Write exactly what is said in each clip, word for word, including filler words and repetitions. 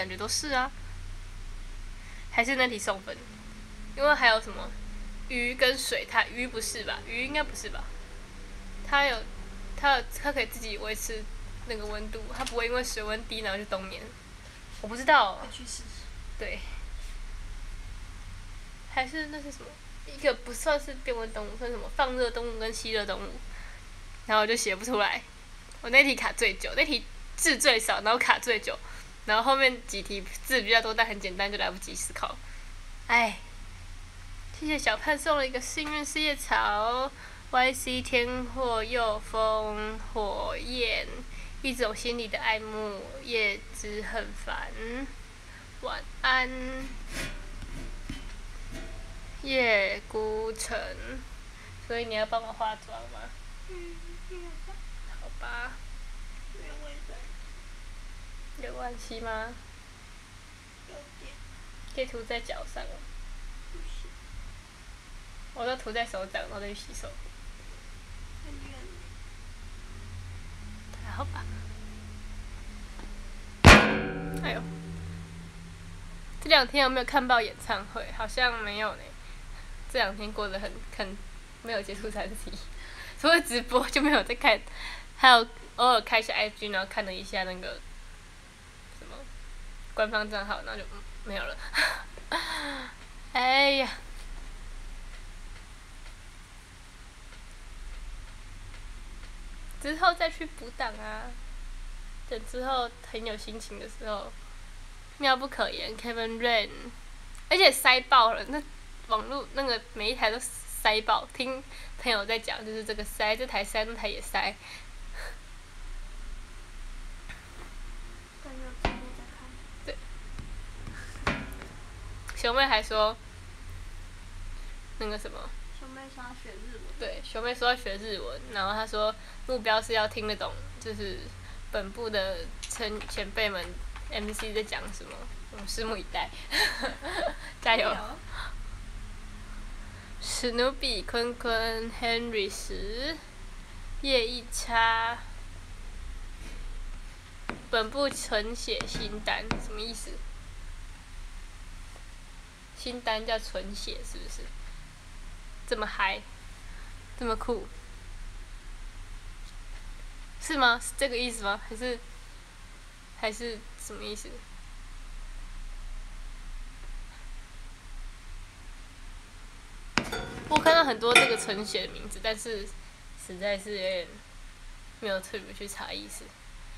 感觉都是啊。还是那题送分，因为还有什么鱼跟水，它鱼不是吧？鱼应该不是吧？它有，它有，它可以自己维持那个温度，它不会因为水温低然后就冬眠。我不知道。 去试试。 对。还是那是什么？一个不算是变温动物，算什么放热动物跟吸热动物，然后我就写不出来。我那题卡最久，那题字最少，然后卡最久，然后后面几题字比较多但很简单，就来不及思考。哎，谢谢小盼送了一个幸运四叶草 ，Y C 天火右风火焰，一种心里的爱慕，叶子很烦，晚安。叶孤城，所以你要帮我化妆吗？ 嗯， 好吧。 没有关系。 有关系吗？ 有点。 可以涂在脚上吗？ 不是。 我都涂在手掌，然后再去洗手。 很远。 还好吧。哎呦，这两天有没有看到演唱会？好像没有呢。这两天过得很很没有接触三 C， 除了直播就没有在看，还有偶尔开一下 I G， 然后看了一下那个什么官方账号，然后就、嗯、没有了。哎呀，之后再去补档啊，等之后很有心情的时候，妙不可言 ，Kevin Rain， 而且塞爆了那。网络那个每一台都塞爆，听朋友在讲，就是这个塞，这台塞，那台也塞。 感觉直播在看。 对。熊妹还说，那个什么。 熊妹说要学日文。 对，熊妹说要学日文，然后她说目标是要听得懂，就是本部的前前辈们 M C 在讲什么，我们拭目以待。加油！史努比、坤坤、Henry 十、叶一叉，本部纯写新单，什么意思？新单叫纯写是不是？这么嗨，这么酷，是吗？是这个意思吗？还是还是什么意思？我看到很多这个纯写的名字，但是实在是有点没有特别去查意思。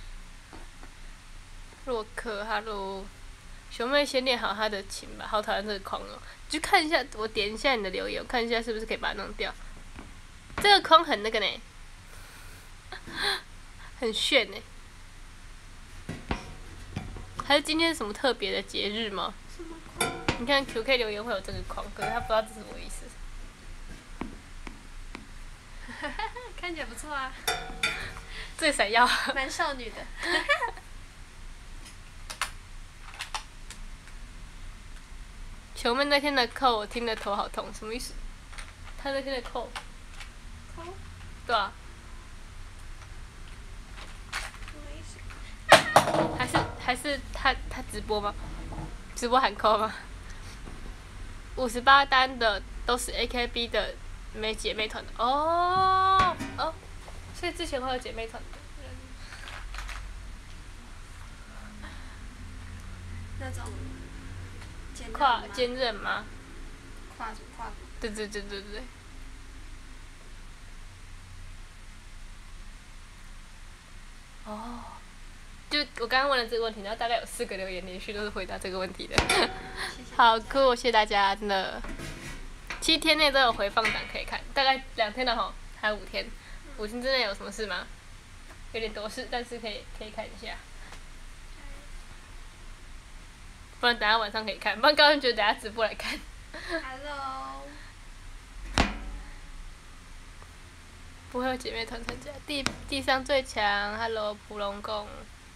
洛克哈喽，熊妹先练好她的琴吧，好讨厌这个框哦！就看一下，我点一下你的留言，我看一下是不是可以把它弄掉。这个框很那个呢，很炫呢。还是今天是什么特别的节日吗？ 什么框？ 你看 Q K 留言会有这个框，可是他不知道这是什么意思。 看起来不错啊。 最闪耀。 蛮少女的。 熊妹那天的扣，我听得头好痛，什么意思？他那天的扣。 扣？ 对啊。 什么意思？ 还是还是他他直播吗？直播喊扣吗？五十八单的都是 A K B 的。没姐妹团的哦哦，所以之前会有姐妹团的。 那种跨坚韧吗？ 跨什么跨？ 对对对对对。哦，就我刚刚问了这个问题，然后大概有四个留言连续都是回答这个问题的。好酷，谢谢大家，真的。七天内都有回放档可以看，大概两天了吼，还有五天。五天之内有什么事吗？有点多事，但是可以可以看一下。不然等下晚上可以看，不然高人觉得等下直播来看。 Hello。 不会有姐妹团参加，地地上最强 ，Hello 普龙宫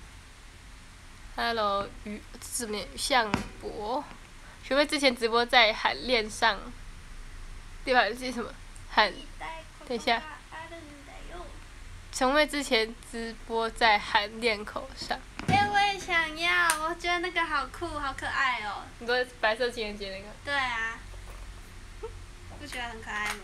，Hello 鱼什么向博，学妹之前直播在喊恋上。对吧？是什么？喊，等一下。熊妹之前直播在喊练口上。 因为也想要，我觉得那个好酷，好可爱哦。 你说白色情人节那个？ 对啊。不觉得很可爱吗？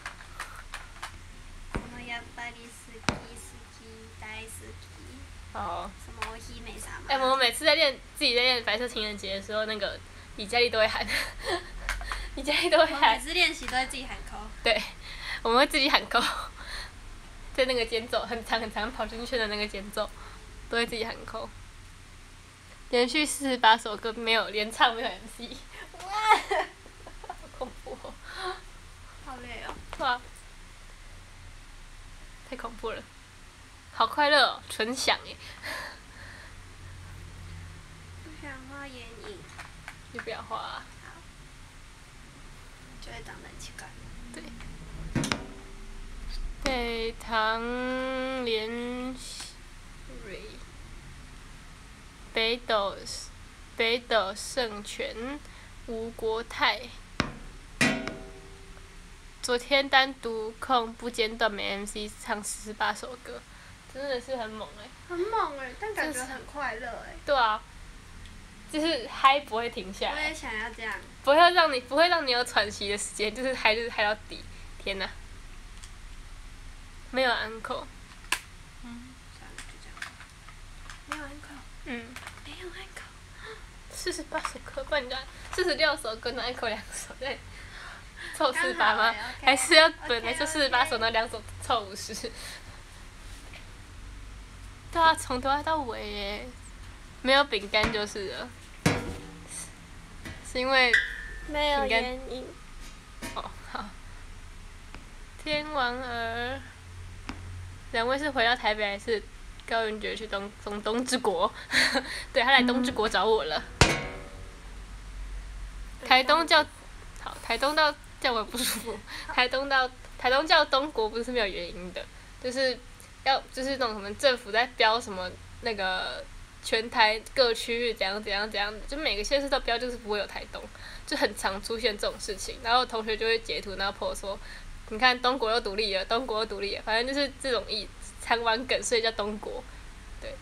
什么やっぱり好き好き大好き。 哦。 什么希美啥嘛？ 哎、我们每次在练自己在练白色情人节的时候，那个李佳丽都会喊，李佳丽都会我喊每。次练习都会自己喊扣。 对，我们会自己喊扣，在那个间奏很长很长跑进去的那个间奏，都会自己喊扣。连续四十八首歌没有连唱没有 M C， 哇，好恐怖哦！ 好累哦。 哇，太恐怖了，好快乐哦，纯享耶！ 不想画眼影。 你不要画、啊。 好。就会长得很奇怪。 对。北唐连蕊，北斗北斗圣拳，吴国泰。昨天单独空不间断没 M C 唱四十八首歌，真的是很猛哎、欸。 很猛哎、欸，但感觉很快乐哎、欸。 对啊。就是嗨不会停下来。 我也想要这样。 不会让你不会让你有喘息的时间，就是嗨就是嗨到底，天哪！没有 uncle。 嗯。算了，就这样。没有 uncle。 嗯。 没有 uncle。 四十八首歌，不然你四十六首跟 uncle 两首，对。凑四十八吗？ 欸 okay、 还是要本来 okay, 就四十八首，那两首凑五十。对啊，从头爱到尾耶，没有饼干就是了。是因为没有原因。 哦，好。天王儿，两位是回到台北还是高云觉去东东东之国？对，他来东之国找我了。嗯、台东叫，好，台东到叫我不舒服。台东到台东叫东国不是没有原因的，就是要就是那种什么政府在标什么那个。全台各区域怎样怎样怎样，就每个县市都标，就是不会有台东，就很常出现这种事情。然后同学就会截图，然后 po 说，你看东国又独立了，东国又独立了，反正就是这种意常玩梗，所以叫东国，对。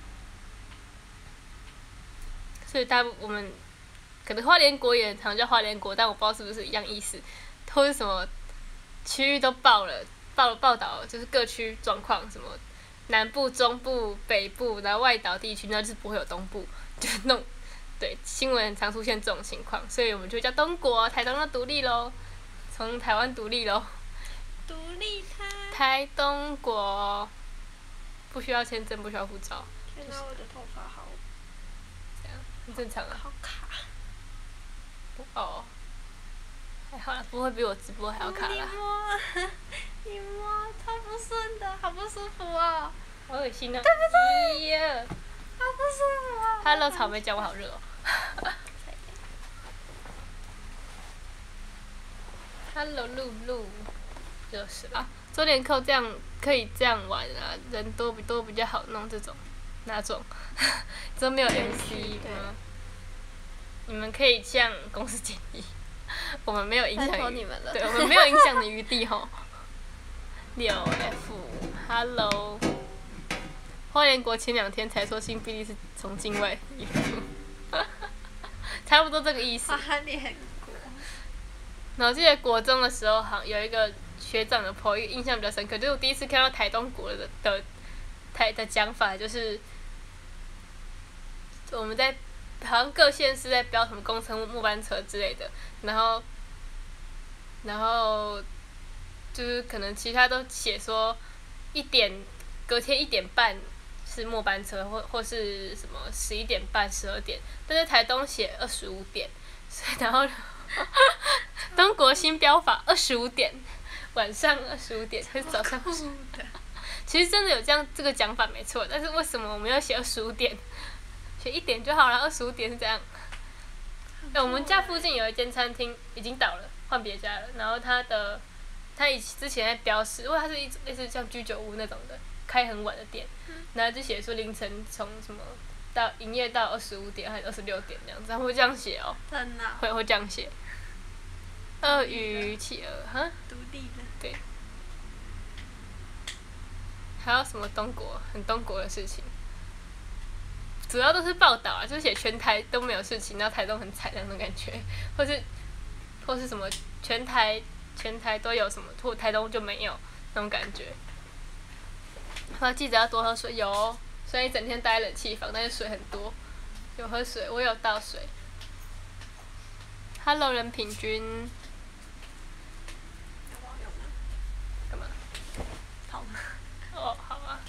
所以大我们可能花莲国也常叫花莲国，但我不知道是不是一样意思，或是什么区域都报了，报了报道就是各区状况什么。南部、中部、北部，然后外岛地区，那就是不会有东部，就是那种，对，新闻很常出现这种情况，所以我们就叫东国，台东要独立喽，从台湾独立喽。 独立台。 台东国，不需要签证，不需要护照。 天哪，我的头发好。 这样，很正常啊。 好卡。 哦。还好啦，不会比我直播还要卡啦。 你摸，你摸，超不顺的，好不舒服哦。 好恶心哦。 对不对？ 耶。 好不舒服啊。 Hello， 草莓酱，我好热哦。Hello， 露露，热死了。周连扣这样可以这样玩啊，人多比多比较好弄这种，哪种？都没有 M C 吗？你们可以向公司建议。我们没有影响，对，我们没有影响的余地吼。六 F，Hello， 花莲国前两天才说新比例是从境外移入，差不多这个意思。 花莲国。 然后我记得国中的时候，好像有一个学长的 po， 一个印象比较深刻，就是我第一次看到台东国的的台的讲法，就是我们在。好像各县市在标什么公车、末班车之类的，然后，然后，就是可能其他都写说一点，隔天一点半是末班车，或或是什么十一点半、十二点，但是台东写二十五点，所以然后东国新标法二十五点，晚上二十五点还是早上？其实真的有这样这个讲法没错，但是为什么我们要写二十五点？写一点就好了，二十五点是这样。哎、欸，我们家附近有一间餐厅已经倒了，换别家了。然后它的，它以之前在标示，因为它是一类似像居酒屋那种的，开很晚的店，然后就写说凌晨从什么到营业到二十五点还是二十六点这样子，他们会这样写哦。 真的。 会会这样写。鳄鱼企鹅，哈？ 独立的。 对。还有什么东国很东国的事情？ 主要都是报道啊，就是写全台都没有事情，然后台东很惨那种感觉，或是或是什么全台全台都有什么，或台东就没有那种感觉。然后记得要多喝水，有、哦，虽然一整天待冷气房，但是水很多，有喝水，我有倒水。Hello， 人品君。干嘛？ 泡吗？ 哦，好啊。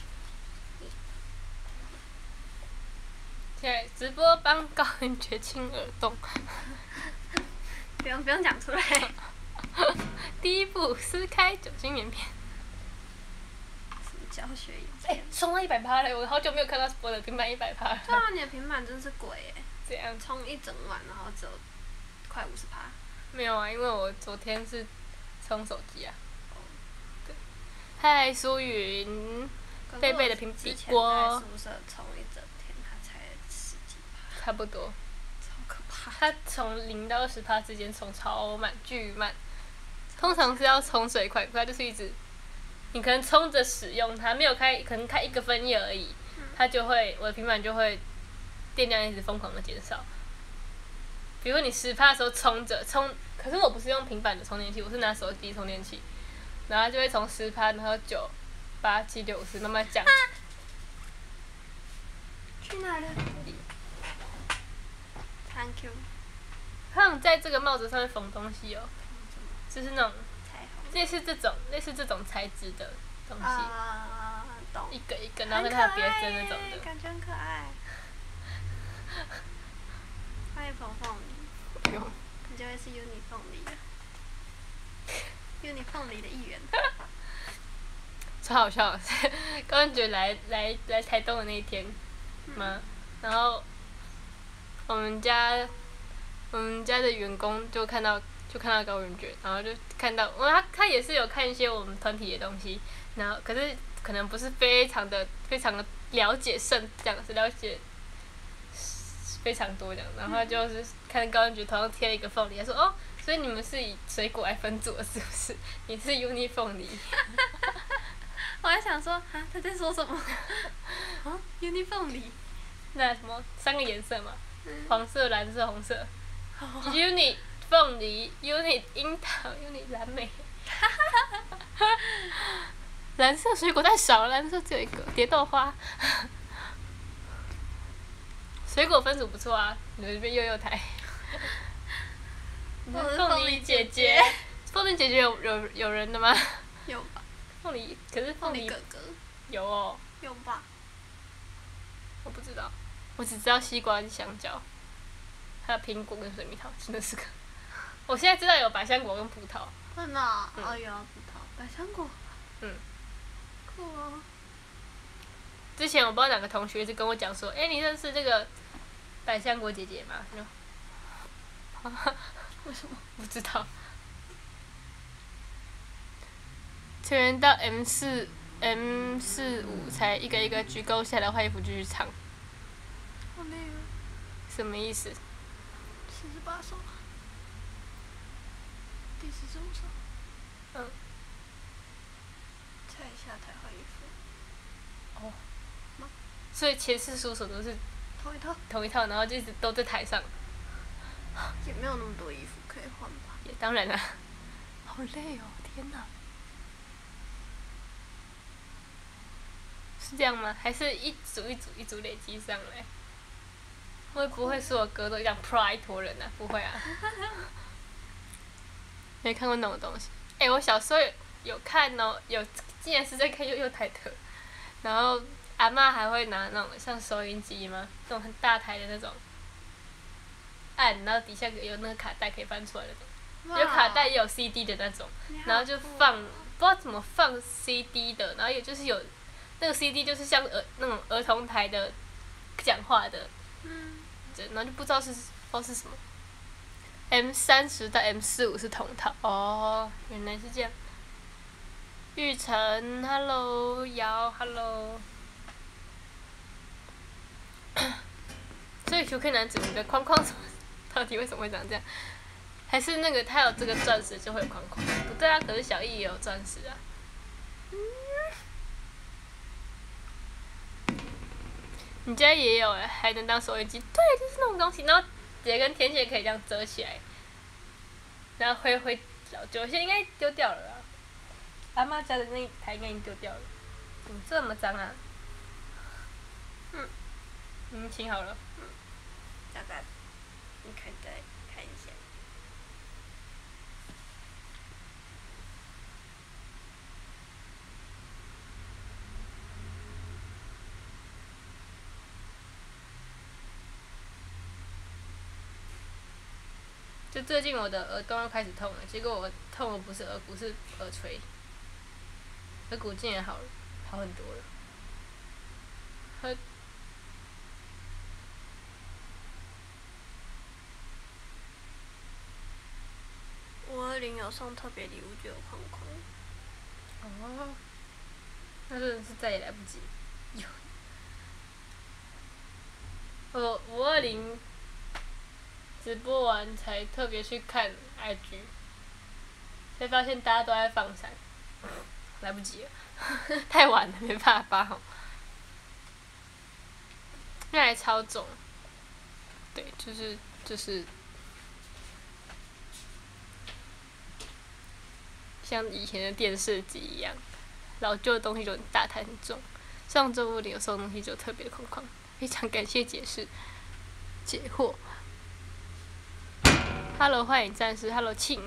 现在直播帮高云绝清耳洞。 不用不用讲出来。 第一步，撕开酒精棉片。 什么教学影哎、 片？ 冲到一百趴了！我好久没有看到我的平板一百趴了。 对啊，你的平板真是鬼耶！ 这样冲一整晚，然后只有快五十趴。 没有啊，因为我昨天是充手机啊。对。嗨，苏云。贝贝的平底锅。 在宿舍冲一整天，他才十几趴。 差不多。 超可怕。 它从零到二十趴之间冲超慢，巨慢。通常是要冲水快快，就是一直，你可能冲着使用它，没有开，可能开一个分页而已，它就会，我的平板就会电量一直疯狂的减少。比如你十趴的时候冲着冲，可是我不是用平板的充电器，我是拿手机充电器，然后它就会从十趴，然后九、八、七、六、五十慢慢降。啊、 去哪了 ？Thank you。 他们在这个帽子上面缝东西哦，就是那种彩虹。 类似这种类似这种材质的东西。 啊，懂。 一个一个，然后跟它的别针那种的。 感觉很可爱。欢迎凤凤梨。 不用。 你就会是 Uni 凤梨的。Uni 凤梨的一员。 超好笑的，高恩觉来来来台东的那一天嘛，嗯、然后我们家我们家的员工就看到就看到高文觉，然后就看到，我他他也是有看一些我们团体的东西，然后可是可能不是非常的非常的了解甚这样子了解非常多这样，然后他就是看高文觉头上贴了一个凤梨，他说哦，所以你们是以水果来分组的是不是？你是 uni 凤梨。 我还想说，啊，他在说什么？啊 ，uni 凤梨。 那什么三个颜色嘛， 嗯、 黄色、蓝色、红色。Oh. uni 凤梨 ，uni 樱桃 ，uni 蓝莓。蓝色水果太少了，蓝色只有一个蝶豆花。水果分组不错啊，你们这边幼幼台。凤梨姐姐，凤梨姐姐有有有人的吗？ 有吧。 凤梨，可是凤梨哥哥有哦。 有吧？ 我不知道，我只知道西瓜、香蕉，还有苹果跟水蜜桃，真的是个。我现在知道有百香果跟葡萄。 真的、哦？嗯、哦，有葡萄，百香果。嗯。酷哦。 之前我不知道哪个同学一直跟我讲说，哎、欸，你认识这个百香果姐姐吗？ 为什么？ 不知道。成员到 M 四 M 四五才一个一个鞠躬下来换衣服继续唱。 好累啊。 什么意思？ 四十八首。第四十五首。 嗯。 才下台换衣服。 哦。吗？所以前四十五首都是同一套。 同一套，然后就一直都在台上。 也没有那么多衣服可以换吧。 也当然啦。好累哦，天哪！是这样吗？还是一组一组一组累积上来？会不会所有歌都这样啪一坨人啊？不会啊。没看过那种东西。哎、欸，我小时候有有看哦，有竟然是在看幼幼台的，然后阿嬷还会拿那种像收音机吗？那种很大台的那种，按，然后底下有那个卡带可以翻出来的那种，有卡带也有 C D 的那种，然后就放不知道怎么放 C D 的，然后也就是有。那个 C D 就是像儿那种儿童台的讲话的，嗯，然后就不知道是不知道是什么。M 三十到 M 四五是同套哦，原来是这样。玉成 ，Hello， 瑶 ，Hello。所以 Q Q 男子你的框框怎么到底为什么会长这样？还是那个他有这个钻石就会有框框？不对啊，可是小易也有钻石啊。 你家也有哎，还能当收音机？对，就是那种东西，然后直接跟天线可以这样折起来，然后会会老旧，现在应该丢掉了啦。阿妈家的那一台应该已经丢掉了。怎么这么脏啊？嗯，嗯，请好了。嗯， 大概你看再看一下。 就最近我的耳洞又开始痛了，结果我痛的不是耳骨，是耳垂。耳骨竟然好了，好很多了。和五二零有送特别礼物就有框框。 哦，那真的是再也来不及。有。我五二零直播完才特别去看 I G， 才发现大家都在放闪，来不及了，太晚了，没办法发。那还超重。对，就是就是。像以前的电视机一样，老旧的东西就很大台很重。上周五零有送东西就特别空旷，非常感谢解释解惑。Hello， 幻影战士 ，Hello 庆。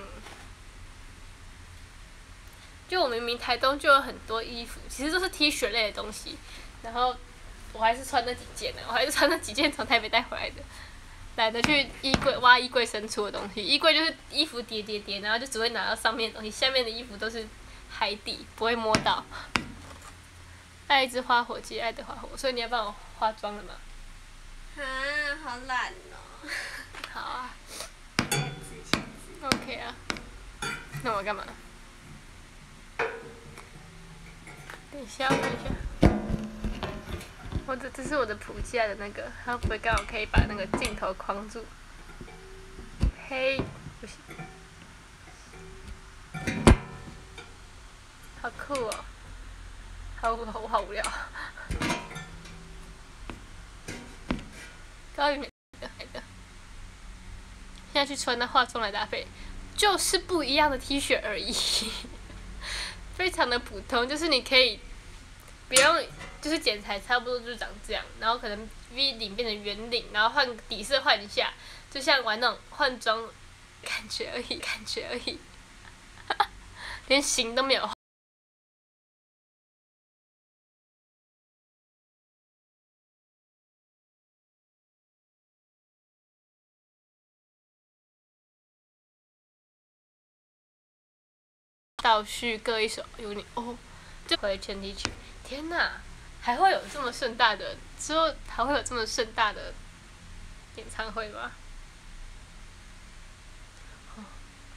就我明明台东就有很多衣服，其实都是 T 恤类的东西，然后我还是穿那几件呢，我还是穿那几件从台北带回来的。懒得去衣柜挖衣柜深处的东西，衣柜就是衣服叠叠叠，然后就只会拿到上面的东西，下面的衣服都是海底，不会摸到。爱一只花火鸡，爱的花火，所以你要帮我化妆了吗？ 啊，好懒哦。 好啊。OK 啊。那我干嘛？等一下，我看一下。我这这是我的谱架的那个，它不会刚好可以把那个镜头框住。嘿，不行。好酷哦！好好我好无聊。高于美的来的。现在去穿那化妆来搭配，就是不一样的 T 恤而已，非常的普通，就是你可以不用。就是剪裁差不多就长这样，然后可能 V 领变成圆领，然后换底色换一下，就像玩那种换装感觉而已，感觉而已，连型都没有。倒叙各一首，有你哦，就回前提曲，天哪！还会有这么盛大的，之后还会有这么盛大的演唱会吗？哦、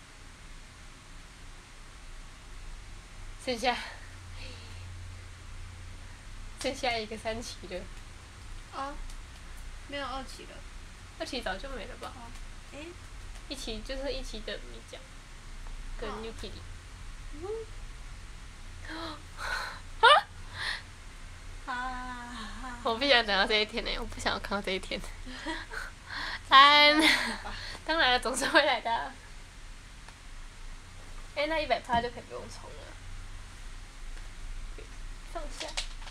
剩下剩下一个三期的。 哦，没有二期了。 二期早就没了吧？ 哦，诶、欸。 一期就是一期的米酱，跟 New Kitty。嗯。啊！我不想等到这一天呢，我不想要看到这一天。三，当然了，总是会来的。哎、欸，那一百趴就可以不用充了。放下。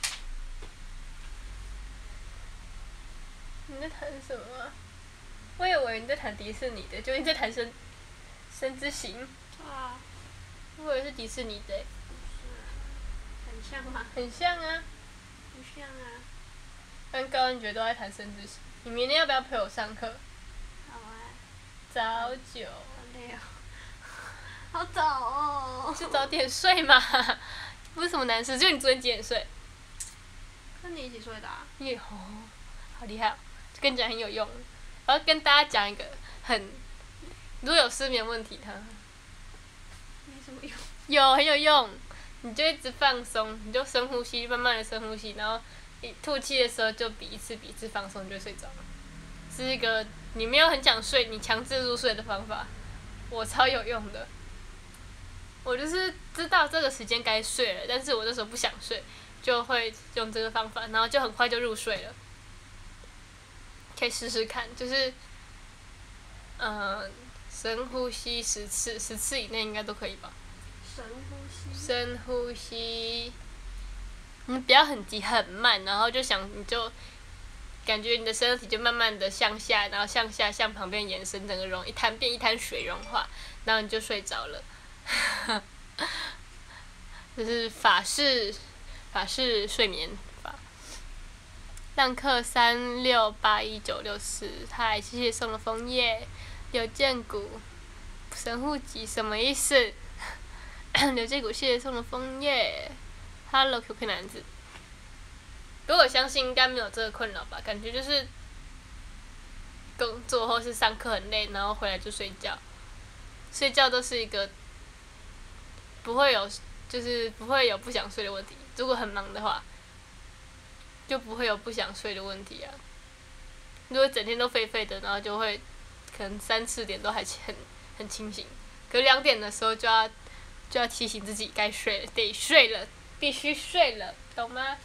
你在弹什么、啊？我以为你在弹迪士尼的，就你在弹生生之行。 啊。 我以为是迪士尼的、欸。 很像吗？ 很像啊。 不像啊。 跟高恩觉都在谈生之行，你明天要不要陪我上课？ 好啊。 早九。 好累哦。好早哦。 就早点睡嘛，不是什么难事，就你昨天几点睡？ 跟你一起睡的啊。 也哦，好厉害、哦！跟你讲很有用，我要跟大家讲一个很，如果有失眠问题，它没什么用。 有很有用，你就一直放松，你就深呼吸，慢慢的深呼吸，然后你吐气的时候就比一次比一次放松，你就会睡着了。是一个你没有很想睡，你强制入睡的方法，我超有用的。我就是知道这个时间该睡了，但是我那时候不想睡，就会用这个方法，然后就很快就入睡了。 可以试试看，就是，嗯、呃，深呼吸十次，十次以内应该都可以吧。 深呼吸。 深呼吸，你不要很急很慢，然后就想你就感觉你的身体就慢慢的向下，然后向下向旁边延伸，整个融一滩变一滩水融化，然后你就睡着了。这是法式法式睡眠法。浪客三六八一九六四，嗨，谢谢送的枫叶。刘建谷，神户籍什么意思？刘建谷，谢谢送的枫叶。Hello Q Q 男子。不过我相信应该没有这个困扰吧，感觉就是工作或是上课很累，然后回来就睡觉。睡觉都是一个不会有，就是不会有不想睡的问题。如果很忙的话，就不会有不想睡的问题啊。如果整天都废废的，然后就会可能三四点都还很很清醒，可是两点的时候就要就要提醒自己该睡了，得睡了，必须睡了，懂吗？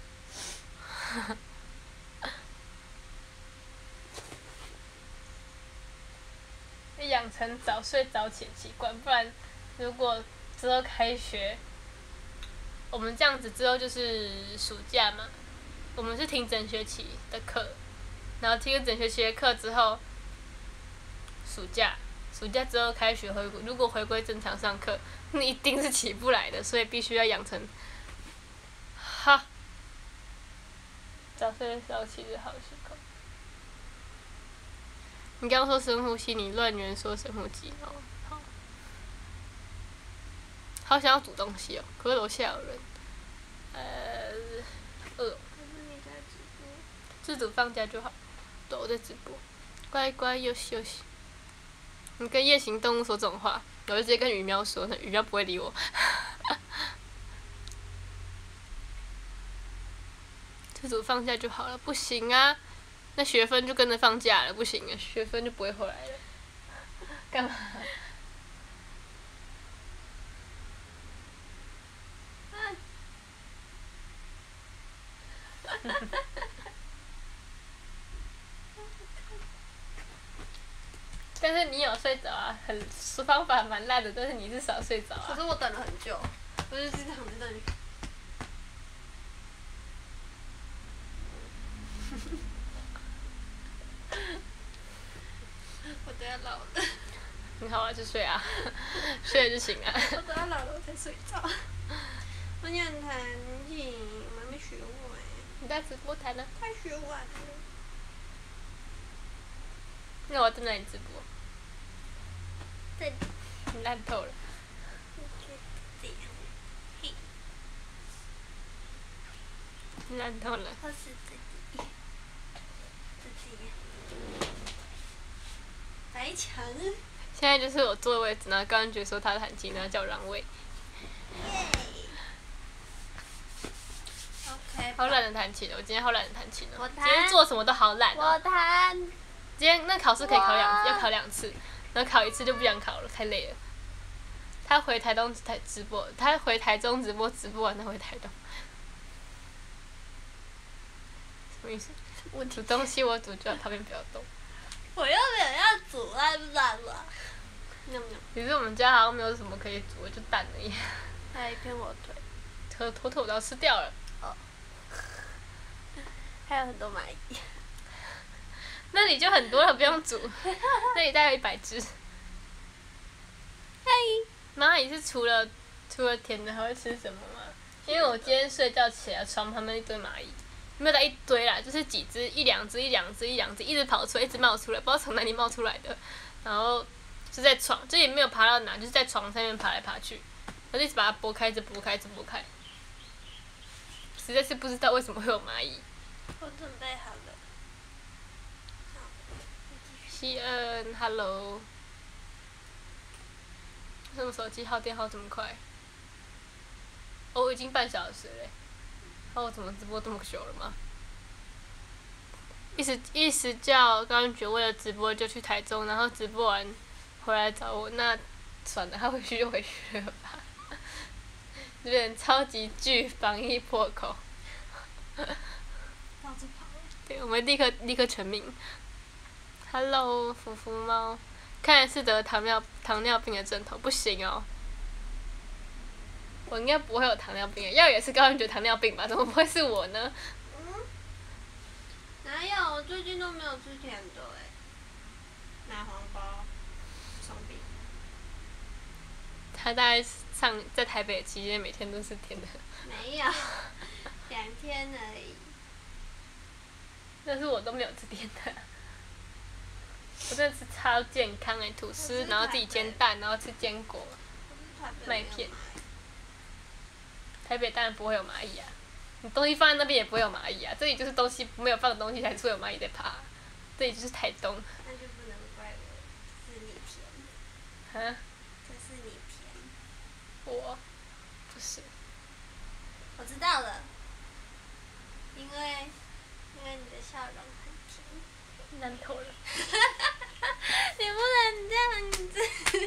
要养成早睡早起的习惯，不然如果之后开学，我们这样子之后就是暑假嘛，我们是停整学期的课，然后听了整学期的课之后，暑假，暑假之后开学回归，如果回归正常上课，那一定是起不来的，所以必须要养成，哈，早睡早起的好习惯。你刚刚说深呼吸，你乱源说深呼吸哦，好，好想要煮东西哦，可是楼下有人，呃，饿。自主放假就好，对，我在直播，乖乖休息休息。你跟夜行动物说这种话，我就直接跟鱼喵说，那鱼喵不会理我。自主放假就好了，不行啊，那学分就跟着放假了，不行啊，学分就不会回来了。干嘛？但是你有睡着啊，很方法蛮烂的，但是你是少睡着啊。 可是我等了很久，我就经常在那里。我等下老了。 很好啊，就睡啊，睡了就醒啊。 我等下老了我才睡着。我想弹琴，我还没学完。 你在直播弹呢？ 快学完了。 那我在哪里直播？ 在。 你烂透了。你烂透了。 我是自己。自己。白墙。 现在就是我坐的位置，然后刚刚觉得说他弹琴，然后叫我让位。 耶。OK。 好懒得弹琴了，我今天好懒得弹琴了。 我弹。 今天做什么都好懒我弹。 今天那考试可以考两，要考两次，然后考一次就不想考了，太累了。他回台东台直播，他回台中直播，直播完他回台东。什么意思？我煮东西我煮就在旁边不要动。 我又没有要煮，烂不烂了？ 其实我们家好像没有什么可以煮的，就蛋而已。 还有一片火腿。 火火腿我都要吃掉了。 哦。还有很多蚂蚁。 那里就很多了，不用煮。那里大概有一百只。 嗨。 蚂蚁是除了除了甜的还会吃什么吗？因为我今天睡觉起来，床旁边一堆蚂蚁，没有到一堆啦，就是几只，一两只，一两只，一两只，一直跑出来，一直冒出来，不知道从哪里冒出来的。然后就在床，就也没有爬到哪，就是在床上面爬来爬去，我就一直把它拨开，一直拨开，一直拨开。实在是不知道为什么会有蚂蚁。 我准备好了。 西恩 ，Hello。为什么手机耗电耗这么快？哦，已经半小时嘞。哦，我怎么直播这么久了吗？一时一时叫刚刚觉为了直播就去台中，然后直播完回来找我，那算了，他回去就回去了吧。这边超级巨防疫破口。 到处跑。 对，我们立刻立刻成名。Hello，福福猫，看来是得糖尿糖尿病的症头，不行哦。我应该不会有糖尿病，要也是高人觉糖尿病吧？怎么不会是我呢？ 嗯，哪有？我最近都没有吃甜的哎。奶黄包，松饼。 他大概上在台北期间每天都是甜的。 没有，两天而已。 但是我都没有吃甜的。我真的吃超健康诶，吐司，然后自己煎蛋，然后吃坚果，麦片。台北当然不会有蚂蚁啊，你东西放在那边也不会有蚂蚁啊。这里就是东西没有放的东西才是会有蚂蚁在爬。这里就是台东。 那就不能怪我，是你甜。 啊？ 这是你甜。 我，不是。 我知道了，因为因为你的笑容很甜。 烂透了。 你不能这样子。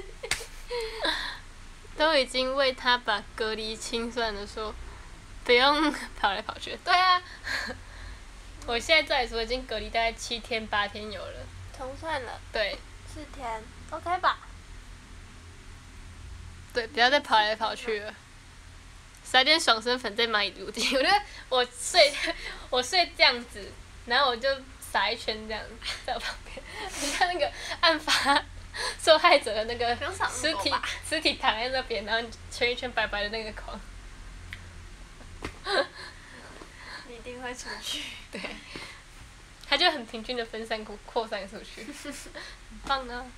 都已经为他把隔离清算的说，不用跑来跑去。对啊，我现在这里说已经隔离大概七天八天有了。 重算了。 对。 四天 ，OK 吧？ 对，不要再跑来跑去了。撒点爽身粉在蚂蚁肚里，我觉得我睡，我睡这样子，然后我就撒一圈这样在我旁边，你看那个案发受害者的那个尸体，尸体躺在那边，然后圈一圈白白的那个框。 你一定会出去。 对。它就很平均的分散扩扩散出去，很棒啊！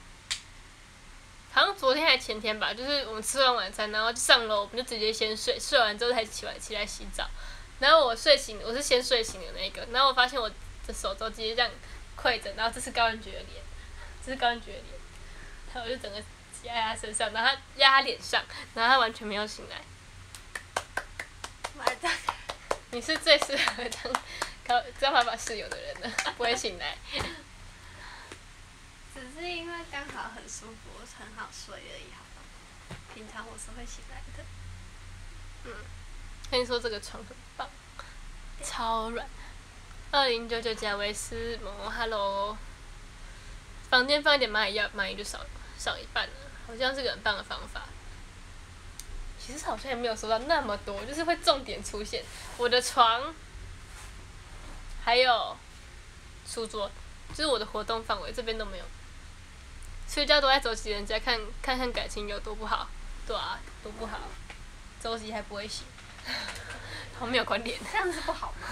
好像昨天还前天吧，就是我们吃完晚餐，然后就上楼，我们就直接先睡，睡完之后才起来起来洗澡。然后我睡醒，我是先睡醒的那个，然后我发现我的手都直接这样跪着，然后这是高人觉的脸，这是高人觉的脸，然后我就整个压在他身上，然后他压他脸上，然后他完全没有醒来。 妈的！ 你是最适合当高张爸爸室友的人了，不会醒来。 只是因为刚好很舒服，很好睡而已，好吧？平常我是会醒来的。 嗯，跟你说这个床很棒，超软。二零九九加维斯蒙 ，Hello。房间放一点蚂蚁药，蚂蚁就少少一半了，好像是个很棒的方法。其实好像也没有收到那么多，就是会重点出现。我的床，还有书桌，就是我的活动范围这边都没有。睡觉都在走起人家看看看感情有多不好，对啊，多不好，周期还不会醒，好没有观点。 这样是不好吗？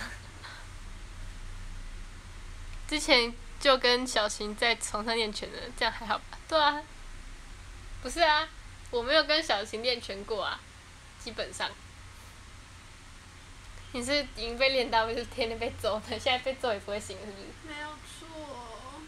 之前就跟小琴在床上练拳的，这样还好吧？对啊，不是啊，我没有跟小琴练拳过啊，基本上。你是已经被练到就是天天被揍的，现在被揍也不会醒，是不是？ 没有错。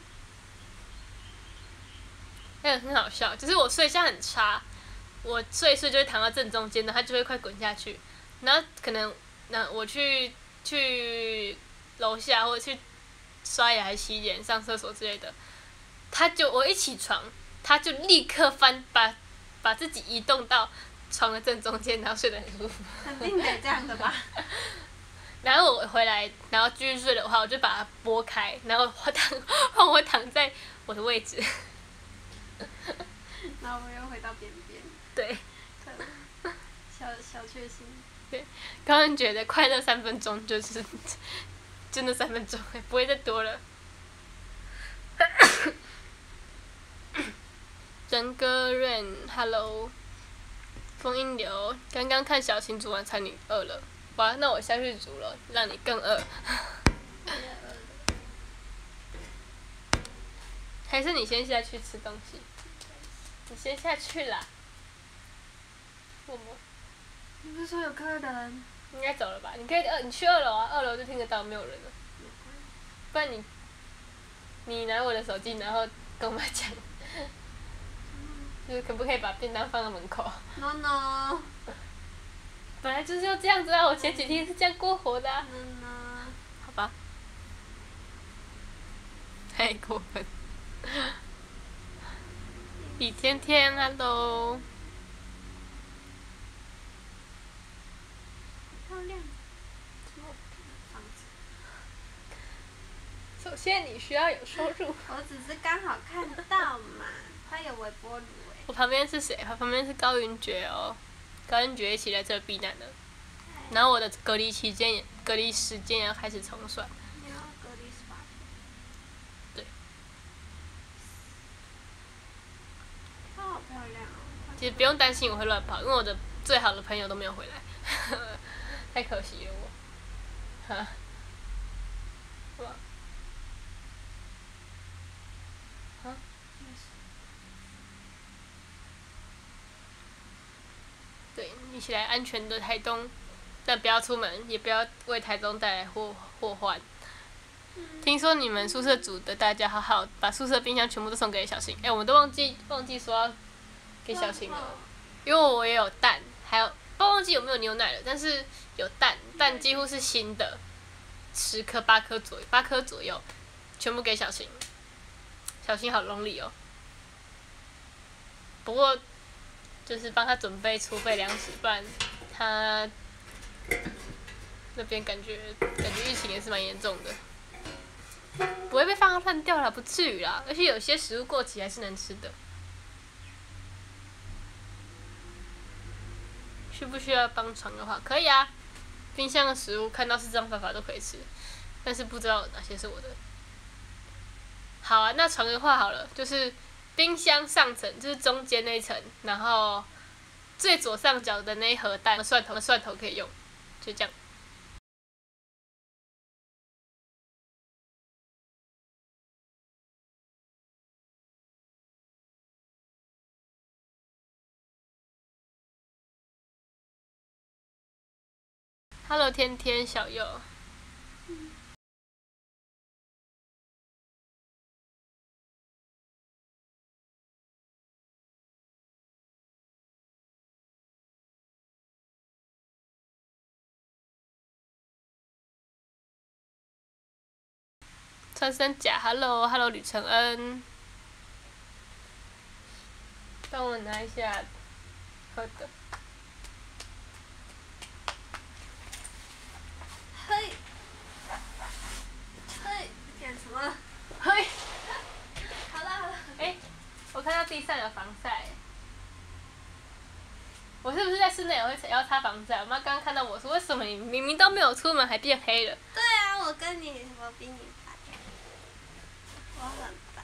那个很好笑，就是我睡相很差，我睡一睡就会躺到正中间，然后它就会快滚下去，然后可能那我去去楼下或者去刷牙、还洗脸、上厕所之类的，它就我一起床，它就立刻翻把把自己移动到床的正中间，然后睡得很舒服。 肯定得这样的吧。 然后我回来，然后继续睡的话，我就把它拨开，然后我躺换我躺在我的位置。 然后我又回到边边。 对。 小小确幸。 对，刚刚觉得快乐三分钟就是就那三分钟，不会再多了。人哥 Rain，Hello。风音流，刚刚看小琴煮晚餐，你饿了，哇，那我下去煮了，让你更饿。还是你先下去吃东西？你先下去啦。我们。 你不是说有客人？ 应该走了吧？你可以二，你去二楼啊，二楼就听得到，没有人了。不然你，你拿我的手机，然后跟我妈讲，就是可不可以把便当放在门口 ？No no。 本来就是要这样子啊！我前几天是这样过活的、啊。 No no。 好吧。太过分。李天天 ，Hello。 漂亮。什么房子？ 限，你需要有收入。 我只是刚好看到嘛，它有微波炉哎。 我旁边是谁？他旁边是高云珏哦，高云珏一起来这避难的。然后我的隔离期间也，隔离时间也要开始重算。 你要隔离十八天。 对。 它好漂亮哦。 其实不用担心我会乱跑，因为我的最好的朋友都没有回来，太可惜了我。哈。是吧？啊？对，一起来安全的台东，但不要出门，也不要为台东带来祸祸患。听说你们宿舍组的大家好好把宿舍冰箱全部都送给小新，哎、欸，我们都忘记忘记说要给小新了，因为我也有蛋，还有不忘记有没有牛奶了，但是有蛋，蛋几乎是新的，十颗八颗左右，八颗左右，全部给小新。小新好 lonely 哦。不过。就是帮他准备储备粮食，不然他那边感觉感觉疫情也是蛮严重的，不会被放到烂掉了，不至于啦。而且有些食物过期还是能吃的。需不需要帮床的话，可以啊。冰箱的食物看到是这样办法都可以吃，但是不知道哪些是我的。好啊，那床的话好了，就是。冰箱上层就是中间那一层，然后最左上角的那一盒蛋蒜头，蒜头可以用，就这样。Hello， 天天小右。穿山甲 ，Hello Hello 吕承恩，帮我拿一下喝的。 嘿，嘿，干什么？ 嘿。 好了好了。 哎、欸，我看到地上有防晒。我是不是在室内也会也要擦防晒？我妈刚刚看到我说，为什么你明明都没有出门还变黑了？ 对啊，我跟你，我比你白。我很白。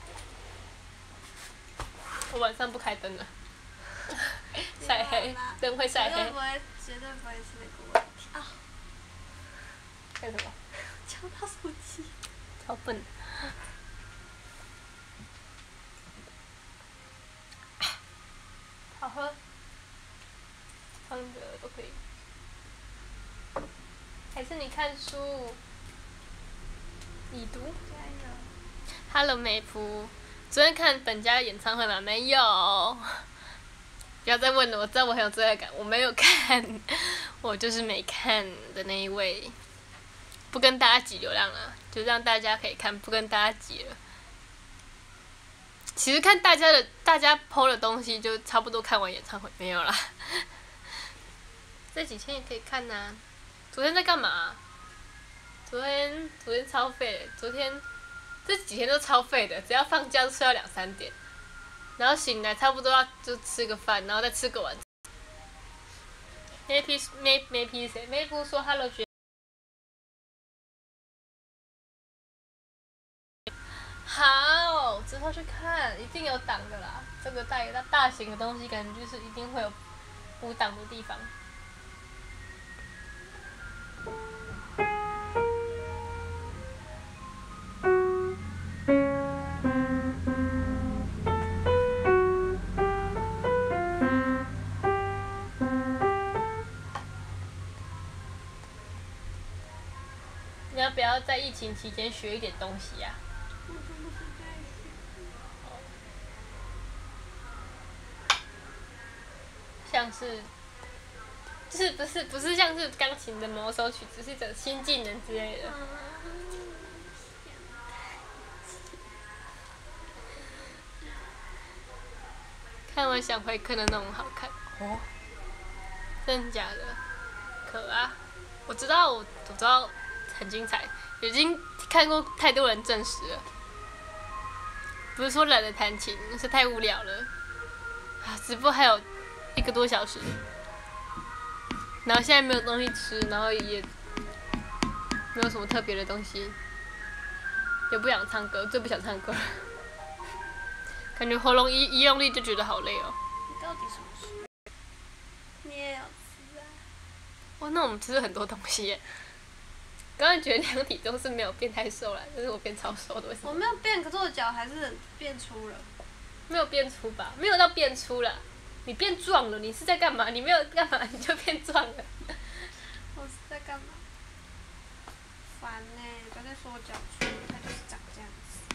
我晚上不开灯了，晒黑，灯会晒黑。 绝对不会，绝对不会是那个问题啊！ 干什么？ 敲到手机。 超笨。好喝。放着都可以。还是你看书？已读。 加油。 Hello， 美仆，昨天看本家的演唱会吗？没有。不要再问了，我知道我很有罪恶感，我没有看，我就是没看的那一位。不跟大家挤流量了，就让大家可以看，不跟大家挤了。其实看大家的，大家 po 的东西就差不多看完演唱会没有啦。这几天也可以看呐、啊。昨天在干嘛、啊？昨天昨天超废的，昨天这几天都超废的，只要放假就睡到两三点，然后醒来差不多要就吃个饭，然后再吃个晚餐。Maybe May Maybe 谁？Maybe 说 Hello 觉。好，之后去看，一定有档的啦。这个大大大型的东西，感觉就是一定会有补档的地方。你要不要在疫情期间学一点东西呀、 我真的是在学。 像是，就是不是不是像是钢琴的某首曲，只是一种新技能之类的。看完想回课的那种好看哦，真的假的？可啊，我知道我我知道很精彩， 已经看过太多人证实了。不是说懒得弹琴，是太无聊了。啊，直播还有一个多小时，然后现在没有东西吃，然后也没有什么特别的东西，也不想唱歌，最不想唱歌了。感觉喉咙一一用力就觉得好累哦。 你到底什么时候？你也要吃啊？ 哇，那我们吃了很多东西耶。刚刚觉得量体重是没有变太瘦了，但是我变超瘦的，为什么？ 我没有变，可是我脚还是变粗了。 没有变粗吧？没有到变粗了，你变壮了。你是在干嘛？你没有干嘛你就变壮了。 我是在干嘛？烦呢、欸，不要再说我脚粗，它就是长这样子。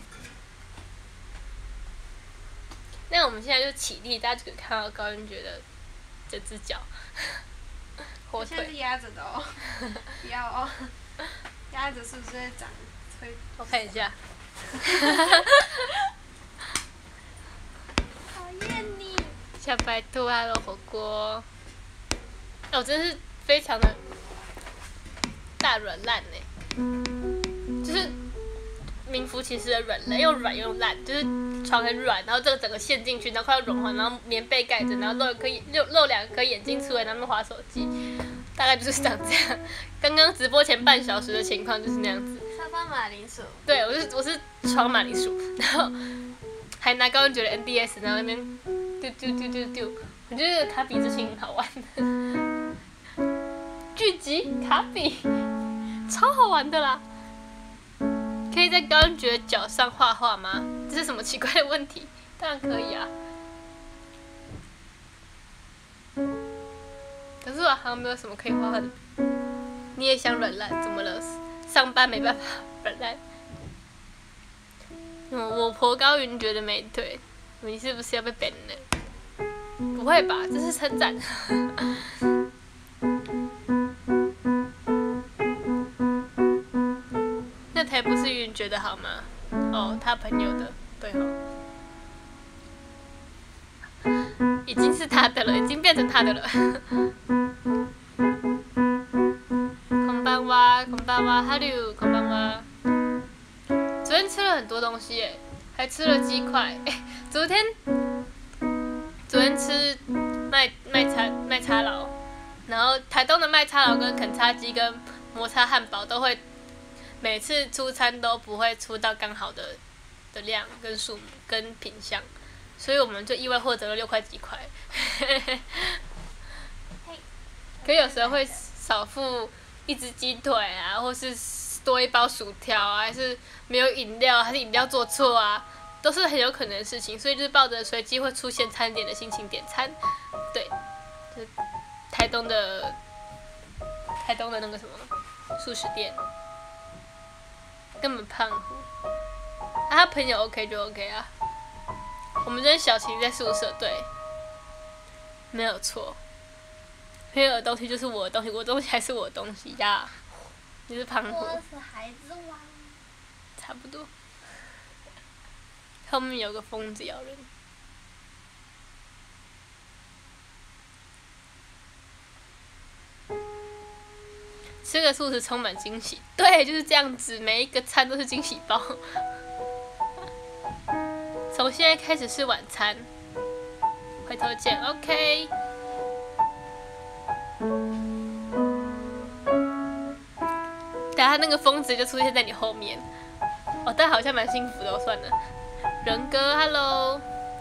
那我们现在就起立，大家就可以看到高云觉的这只脚，火现在是腿。 压着的哦，不要哦，压着是不是会长会？ 我看一下。 讨厌你！ 小白兔还有火锅，哦，真是非常的大软烂呢，就是名副其实的软烂，又软又烂，就是床很软，然后这个整个陷进去，然后快要融化，然后棉被盖着，然后露一颗露露两颗眼睛出来，然后滑手机，大概就是长这样。刚刚直播前半小时的情况就是那样子。 沙发马铃薯。 对，我是我是床马铃薯，然后还拿高人觉得 N D S， 然后那边丢丢丢丢丢，我觉得卡比之情很好玩的。聚集卡比，超好玩的啦！可以在高人觉得脚上画画吗？这是什么奇怪的问题？当然可以啊。可是我好像没有什么可以画画的。你也想软烂？怎么了？上班没办法软烂。嗯，我婆高云觉得没对，你是不是要被 ban 了？不会吧，这是称赞。那台不是云觉得好吗？哦，他朋友的，对哦。已经是他的了，已经变成他的了。こんばんは，こんばんは，Hello，こんばんは。昨天吃了很多东西耶，还吃了鸡块。哎，昨天，昨天吃麦麦叉麦叉佬，然后台东的麦叉佬跟肯叉鸡跟摩擦汉堡都会，每次出餐都不会出到刚好的的量跟数目跟品相，所以我们就意外获得了六块鸡块。可有时候会少付一只鸡腿啊，或是多一包薯条啊，还是没有饮料，还是饮料做错啊，都是很有可能的事情。所以就是抱着随机会出现餐点的心情点餐。对，就是台东的台东的那个什么素食店，根本胖虎。啊，他朋友 OK 就 OK 啊。我们跟小晴在宿舍，对，没有错。朋友的东西就是我的东西，我的东西还是我的东西呀。你是胖虎。 我是孩子王。 差不多。后面有个疯子咬人。吃个素食充满惊喜，对，就是这样子，每一个餐都是惊喜包。从现在开始是晚餐，回头见 ，OK。等下那个疯子就出现在你后面，哦，但好像蛮幸福的哦，算了。仁哥 ，Hello。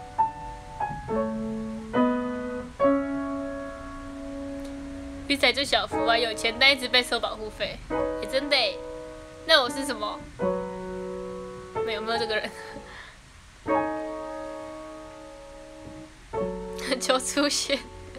比仔就小福啊，有钱但一直被收保护费，也、欸、真的耶。那我是什么？没有没有这个人。求出现。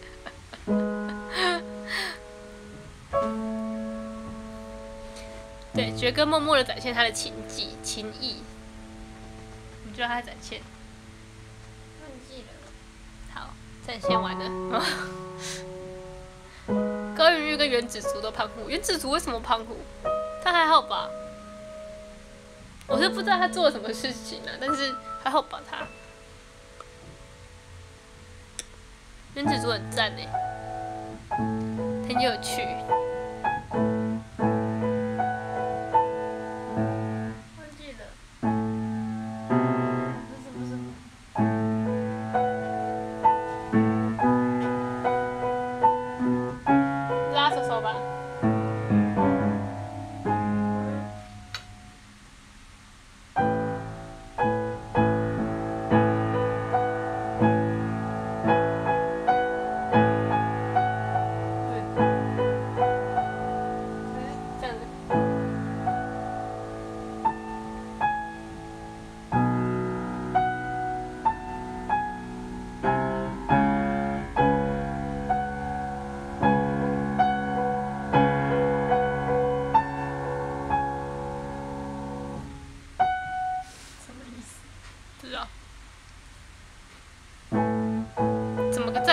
对，爵哥默默的展现他的情技、情谊。你知道他在展现？ 忘记了。 好，展现完了。高云玉跟原子族都胖虎，原子族为什么胖虎？他还好吧？我是不知道他做了什么事情啊，但是还好吧他。原子族很赞诶，很有趣。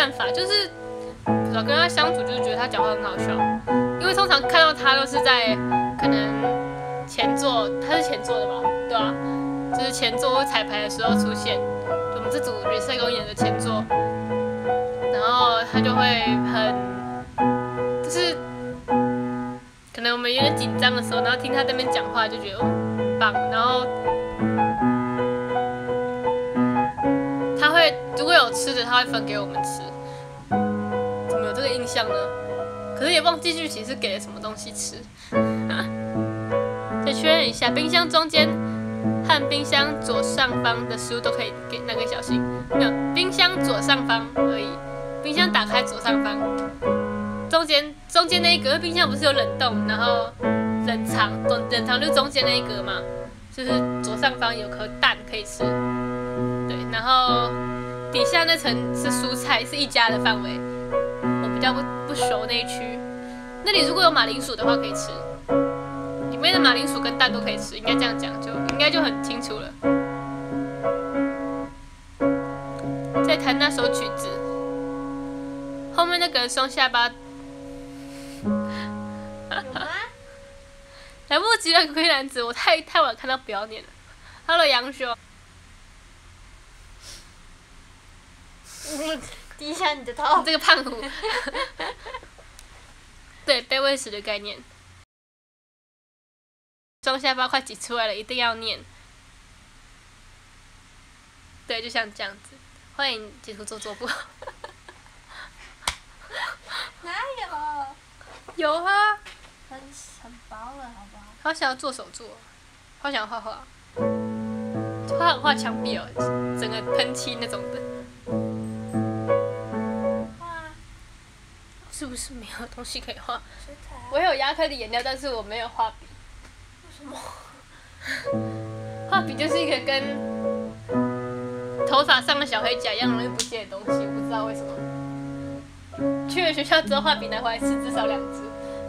办法，就是不知道跟他相处，就是觉得他讲话很好笑，因为通常看到他都是在可能前座，他是前座的吧，对吧、啊？就是前座或彩排的时候出现，就我们这组人设公演的前座，然后他就会很，就是可能我们有点紧张的时候，然后听他在那边讲话，就觉得哦很棒，然后他会如果有吃的，他会分给我们吃，怎么有这个印象呢？可是也忘记具体是给了什么东西吃。再确认一下，冰箱中间和冰箱左上方的食物都可以给那个小心，没有，冰箱左上方而已，冰箱打开左上方，中间中间那一格，冰箱不是有冷冻，然后冷藏，冷藏就中间那一格嘛，就是左上方有颗蛋可以吃，对，然后底下那层是蔬菜，是一家的范围，我比较不不熟那一区，那里如果有马铃薯的话可以吃。里面的马铃薯跟蛋都可以吃，应该这样讲就应该就很清楚了。再弹那首曲子，后面那个人双下巴， 有吗？ 来不及了，龟男子，我太太晚看到表演了。Hello， 杨修。 低一下你的头。 这个胖虎。对，卑微时的概念。双下巴快挤出来了，一定要念。对，就像这样子。欢迎截图做做不。 哪有？ 有啊。 很很薄了，好不好？ 好想要做手作，好想要画画，画画墙壁哦，整个喷漆那种的。 画。 是不是没有东西可以画？ 水彩、啊。 我有亚克力颜料，但是我没有画笔。 什么？ 画笔就是一个跟头发上的小黑甲一样容易不见的东西，我不知道为什么。去了学校之后，画笔拿回来吃至少两支，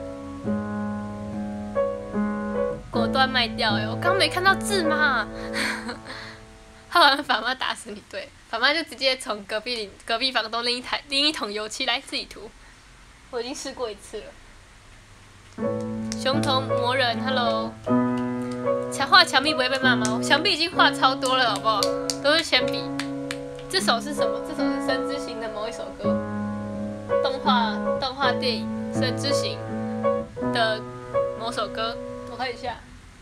果断卖掉哎、欸！我刚没看到字嘛。画完法妈打死你，对，法妈就直接从隔壁隔壁房东另一台另一桶油漆来自己涂，我已经试过一次了。熊头魔人 ，Hello。墙画墙壁不会被骂吗？墙壁已经画超多了，好不好？都是铅笔。这首是什么？这首是《神之行》的某一首歌，动画动画电影《神之行》的某首歌，我看一下。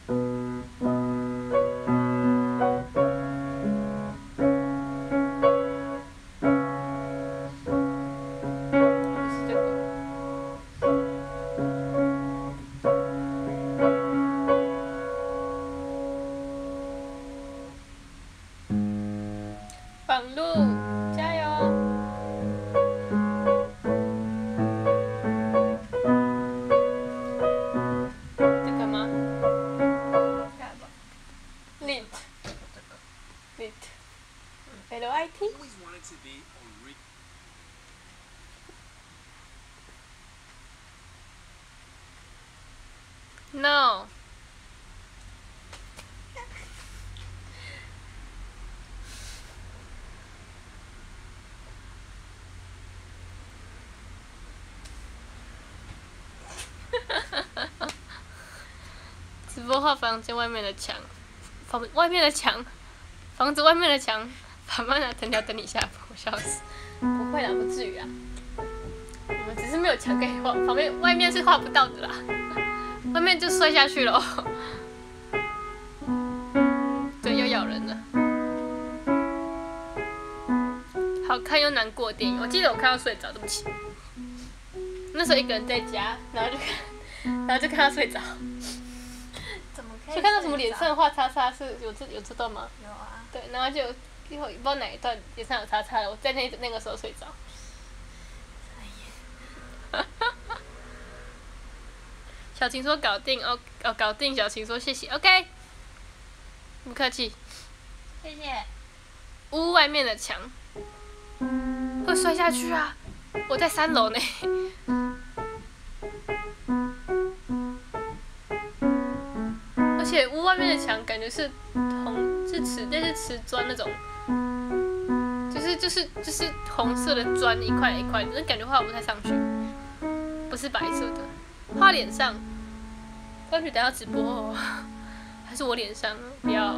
绑路，加油！这个吗 ？Lit Lit L I T。No。直播画房间外面的墙，房外面的墙，房子外面的墙，法妈拿藤条等你下播，笑死！不会啦，不至于啦。我们只是没有墙可以画，旁边外面是画不到的啦，外面就摔下去了。对，又咬人了。好看又难过的电影，我记得我看到睡着，对不起。那时候一个人在家，然后就看，然后就看他睡着。 怎么可以？ 就看到什么脸上画叉叉，是有这有这段吗？ 有啊。 对，然后就一会不知道哪一段脸上有叉叉了，我在那那个时候睡着。小晴说搞定，哦哦搞定，小晴说谢谢 ，OK， 不客气。 谢谢。 屋外面的墙会摔下去啊！我在三楼呢。而且屋外面的墙感觉是红，是瓷，类似瓷砖那种，就是就是就是红色的砖一块一块的，那感觉画不太上去，不是白色的，画脸上。关局等下直播、哦，还是我脸上？不要。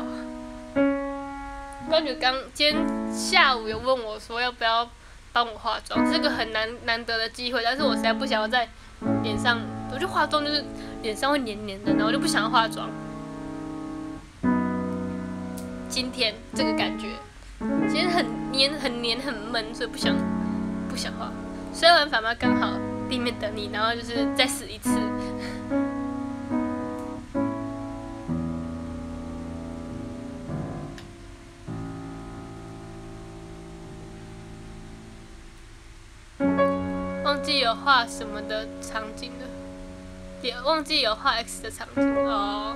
关局刚今天下午有问我说要不要帮我化妆，这是个很难难得的机会，但是我实在不想要在脸上，我就化妆就是脸上会黏黏的，然后我就不想要化妆。今天这个感觉，今天很黏很黏很闷，所以不想不想画。虽完法嘛，刚好地面等你，然后就是再死一次。忘记有画什么的场景了，也忘记有画 X 的场景哦。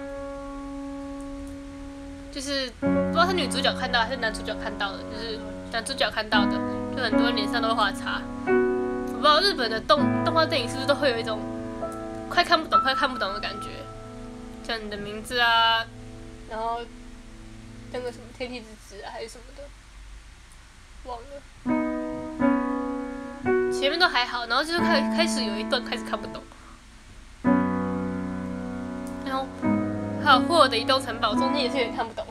就是不知道是女主角看到还是男主角看到的，就是男主角看到的，就很多人脸上都会画叉。我不知道日本的动动画电影是不是都会有一种快看不懂、快看不懂的感觉，像你的名字啊，然后那个什么天气之子啊，还是什么的，忘了。前面都还好，然后就是开开始有一段开始看不懂，然后还有霍尔的移动城堡中间也是有点看不懂，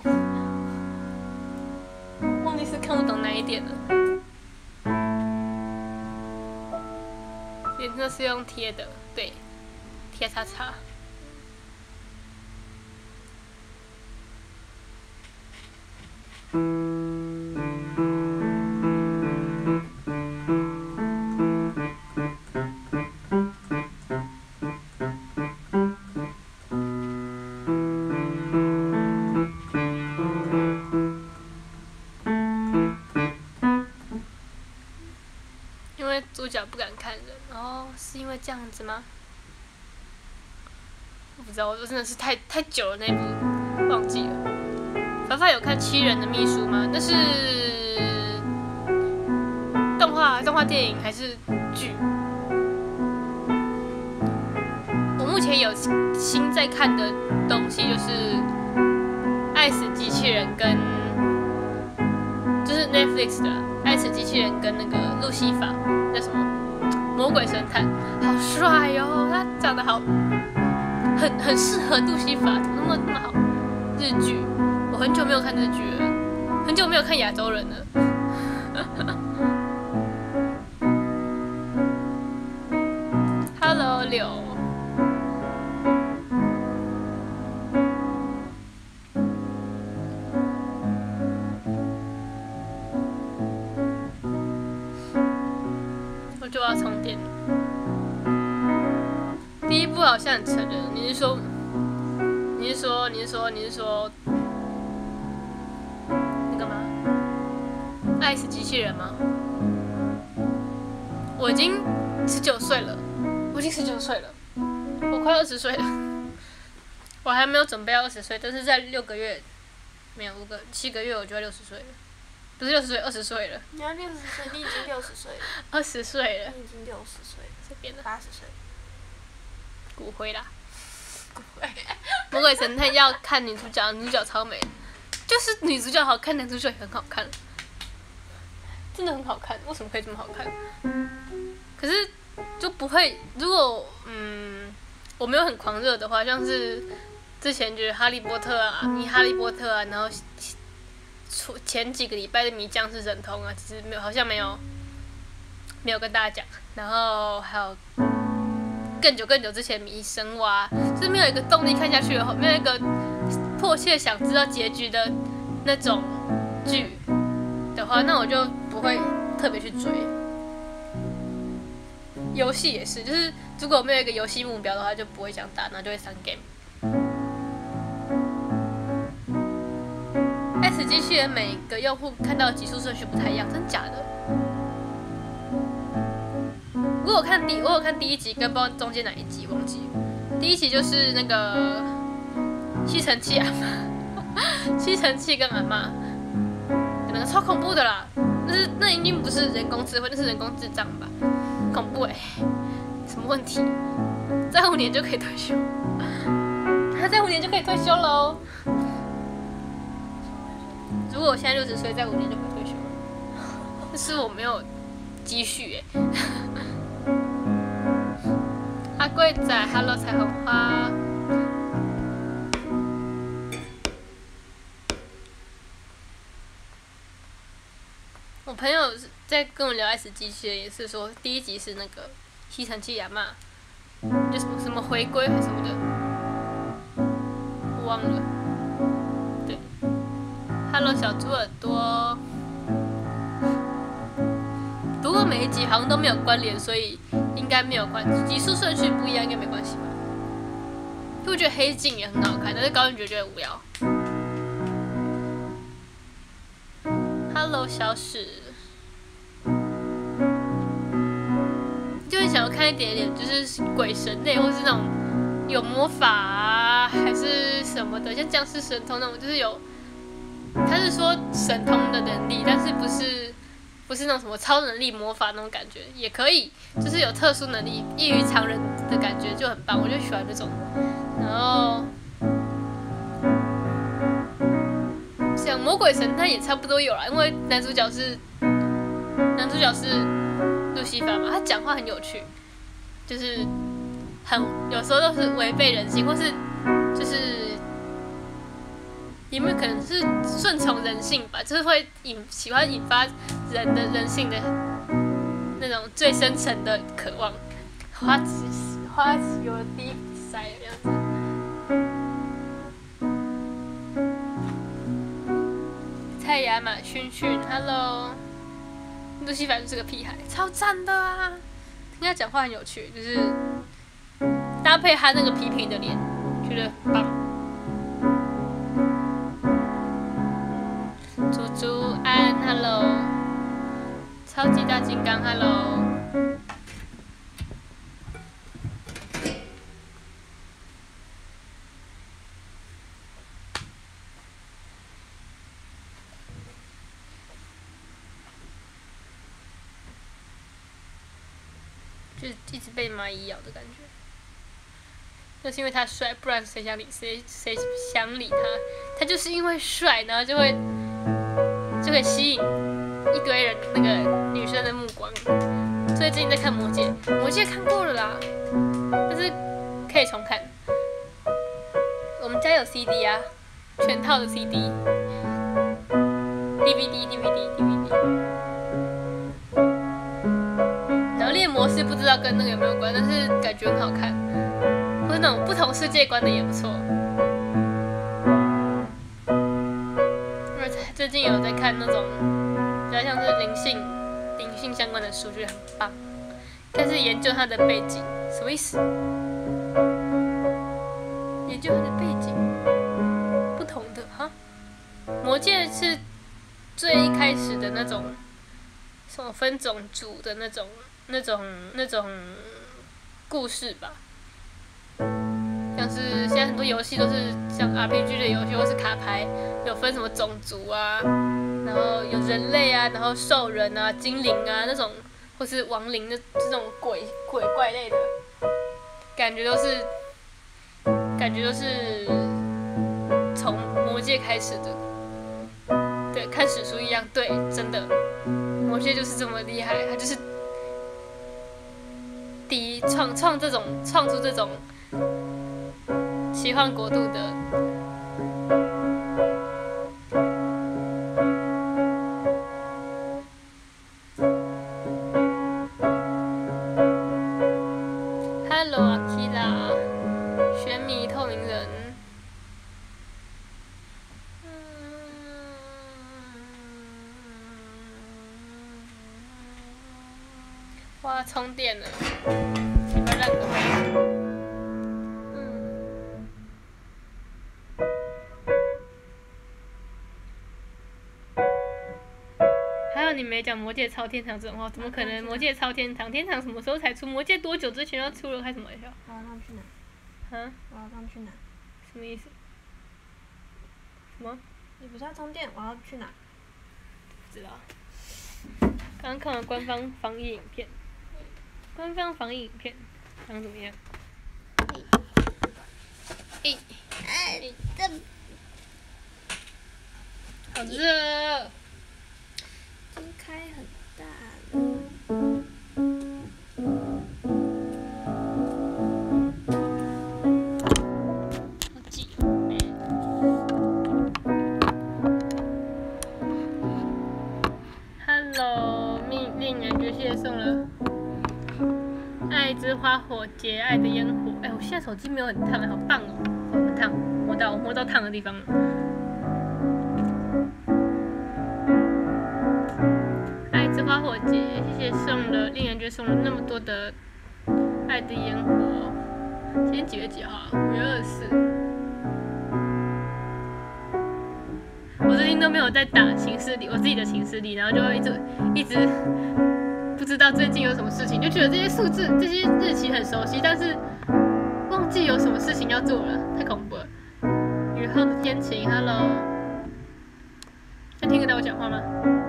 忘记是看不懂哪一点了。颜色是用贴的，对，贴叉叉。主角不敢看人，哦，是因为这样子吗？我不知道，我真的是太太久了那部，忘记了。凡凡有看《七人的秘书》吗？那是动画动画电影还是剧？我目前有新在看的东西就是《爱死机器人》跟就是 Netflix 的《爱死机器人》跟那个路西法。叫什么？魔鬼神探，好帅哦！他长得好，很很适合路西法，怎么那么那么好？日剧，我很久没有看日剧了，很久没有看亚洲人了。Hello， 柳。就要充电。第一部好像很成人，你是说？你是说？你是说？你是说那个吗？爱死机器人吗？我已经十九岁了，我已经十九岁了，我快二十岁了，我还没有准备要二十岁，但是在六个月，没有五个七个月我就要六十岁了。不是六十岁，二十岁了。 你要六十岁，你已经六十岁了。 二十岁了。 你已经六十岁了。 这边的。 八十岁。 骨灰啦。 骨灰。 魔鬼神探要看女主角，女主角超美，就是女主角好看，男主角也很好看，真的很好看。为什么可以这么好看？可是就不会，如果嗯我没有很狂热的话，像是之前觉得哈利波特啊，迷哈利波特啊，然后。前几个礼拜的迷降世神通啊，其实没有，好像没有，没有跟大家讲。然后还有更久更久之前迷神娃，就是没有一个动力看下去的，没有一个迫切想知道结局的那种剧的话，那我就不会特别去追。游戏也是，就是如果没有一个游戏目标的话，就不会想打，然后就会删 game。S 机器人每个用户看到的集数顺序不太一样，真假的？我有看第我有看第一集，跟不知道中间哪一集忘记。第一集就是那个吸尘器阿嬷，吸尘器跟阿嬷，那个超恐怖的啦！那是那一定不是人工智慧，那是人工智障吧？恐怖哎、欸！什么问题？再五年就可以退休，他再五年就可以退休喽。如果我现在六十岁，再五年就可以退休了。 但是我没有积蓄哎。阿贵仔 ，Hello 彩虹花。我朋友在跟我聊 S 机器人，也是说第一集是那个吸尘器亚妈，就什么什么回归还是什么的，我忘了。对 ，Hello 小猪耳朵。不过每一集好像都没有关联，所以应该没有关系，集数顺序不一样应该没关系吧。因为我觉得黑镜也很好看，但是高云觉得无聊。Hello 小史，就很想要看一点点，就是鬼神类或是那种有魔法啊，还是什么的，像僵尸神通那种，就是有，他是说神通的能力，但是不是不是那种什么超能力魔法那种感觉，也可以，就是有特殊能力异于常人的感觉就很棒，我就喜欢这种。然后像魔鬼神探也差不多有啦，因为男主角是男主角是路西法嘛，他讲话很有趣，就是很有时候都是违背人性，或是就是有没有可能是顺从人性吧，就是会引喜欢引发人的人性的那种最深层的渴望。花花有第一塞的样子。蔡雅马勋勋 ，Hello， 路西法就是个屁孩，超赞的啊！听他讲话很有趣，就是搭配他那个痞痞的脸，觉得很棒。猪猪安 ，Hello， 超级大金刚 ，Hello。就是一直被蚂蚁咬的感觉，就是因为他帅，不然谁想理谁谁想理他？他就是因为帅，然后就会就会吸引一堆人那个女生的目光。最近在看《魔戒》，《魔戒》看过了啦，但是可以重看。我们家有 C D 啊，全套的 C D、D V D、D V D、D V D。猎魔士不知道跟那个有没有关，但是感觉很好看，或者那种不同世界观的也不错。最近有在看那种比较像是灵性、灵性相关的书，觉得很棒。但是研究它的背景，什么意思？研究它的背景，不同的哈。魔戒是最一开始的那种，什么分种族的那种。那种那种故事吧，像是现在很多游戏都是像 R P G 的游戏，或是卡牌，有分什么种族啊，然后有人类啊，然后兽人啊、精灵啊那种，或是亡灵的这种鬼鬼怪类的，感觉都是感觉都是从魔戒开始的，对，看史书一样，对，真的，魔戒就是这么厉害，它就是。第一创创这种创出这种奇幻国度的，Hello Akira， 玄迷透明人，哇，充电了。烂个妹！嗯，还有你没讲魔戒超天堂这种话，怎么可能？魔戒超天堂，天堂什么时候才出？魔戒多久之前要出了？开什么玩笑？ 我要他们去哪？ 啊？ 我要他们去哪？ 什么意思？什么？ 你不是要充电？我要去哪？ 不知道。刚刚看完官方防疫影片，官方防疫影片。长怎么样？哎哎，这好热！ 真开很谢送了爱之花火节爱的烟火。哎、欸，我现在手机没有很烫，好棒哦！哦，很烫，摸到我摸到烫的地方了。爱之花火节，谢谢送了令人觉送了那么多的爱的烟火。今天几月几号？五月二十四。我最近都没有在打行事历，我自己的行事历，然后就会一直一直不知道最近有什么事情，就觉得这些数字、这些日期很熟悉，但是忘记有什么事情要做了，太恐怖了。雨后的天晴 ，Hello， 能听得到我讲话吗？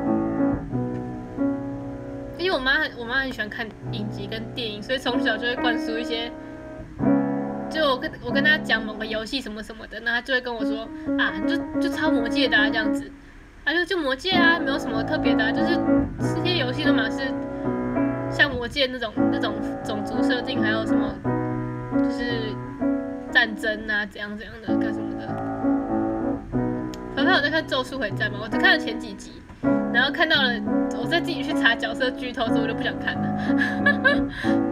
因为我妈我妈很喜欢看影集跟电影，所以从小就会灌输一些。就我跟我跟他讲某个游戏什么什么的，那他就会跟我说啊，就就抄魔戒的啊这样子，啊就就魔戒啊，没有什么特别的、啊，就是这些游戏都嘛是像魔戒那种那种种族设定，还有什么就是战争啊怎样怎样的干什么的。反正我在看《咒术回战》嘛，我只看了前几集，然后看到了，我再自己去查角色剧透，所以我就不想看了。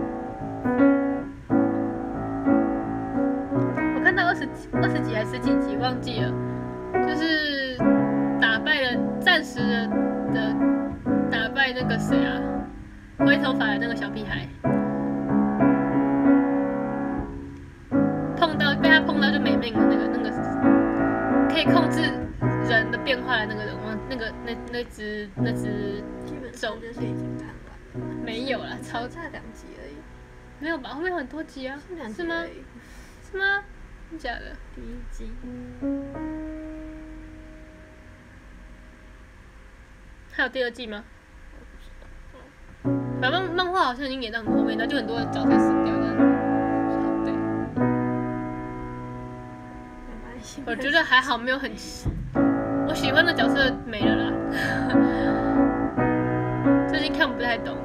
看到二十二十几还是十几集忘记了，就是打败了暂时的的打败那个谁啊，灰头发的那个小屁孩，碰到被他碰到就没命的那个那个可以控制人的变化的那个人，那个那那只那只基本上就是已经看完了。 没有啦，超差两集而已。 没有吧？后面有很多集啊？ 是两集是吗？是吗？真假的？ 第一集。 还有第二季吗？反正漫画好像已经演到很后面，那就很多角色死掉的。对。我觉得还好，没有很，我喜欢的角色没了啦。最近看不太懂。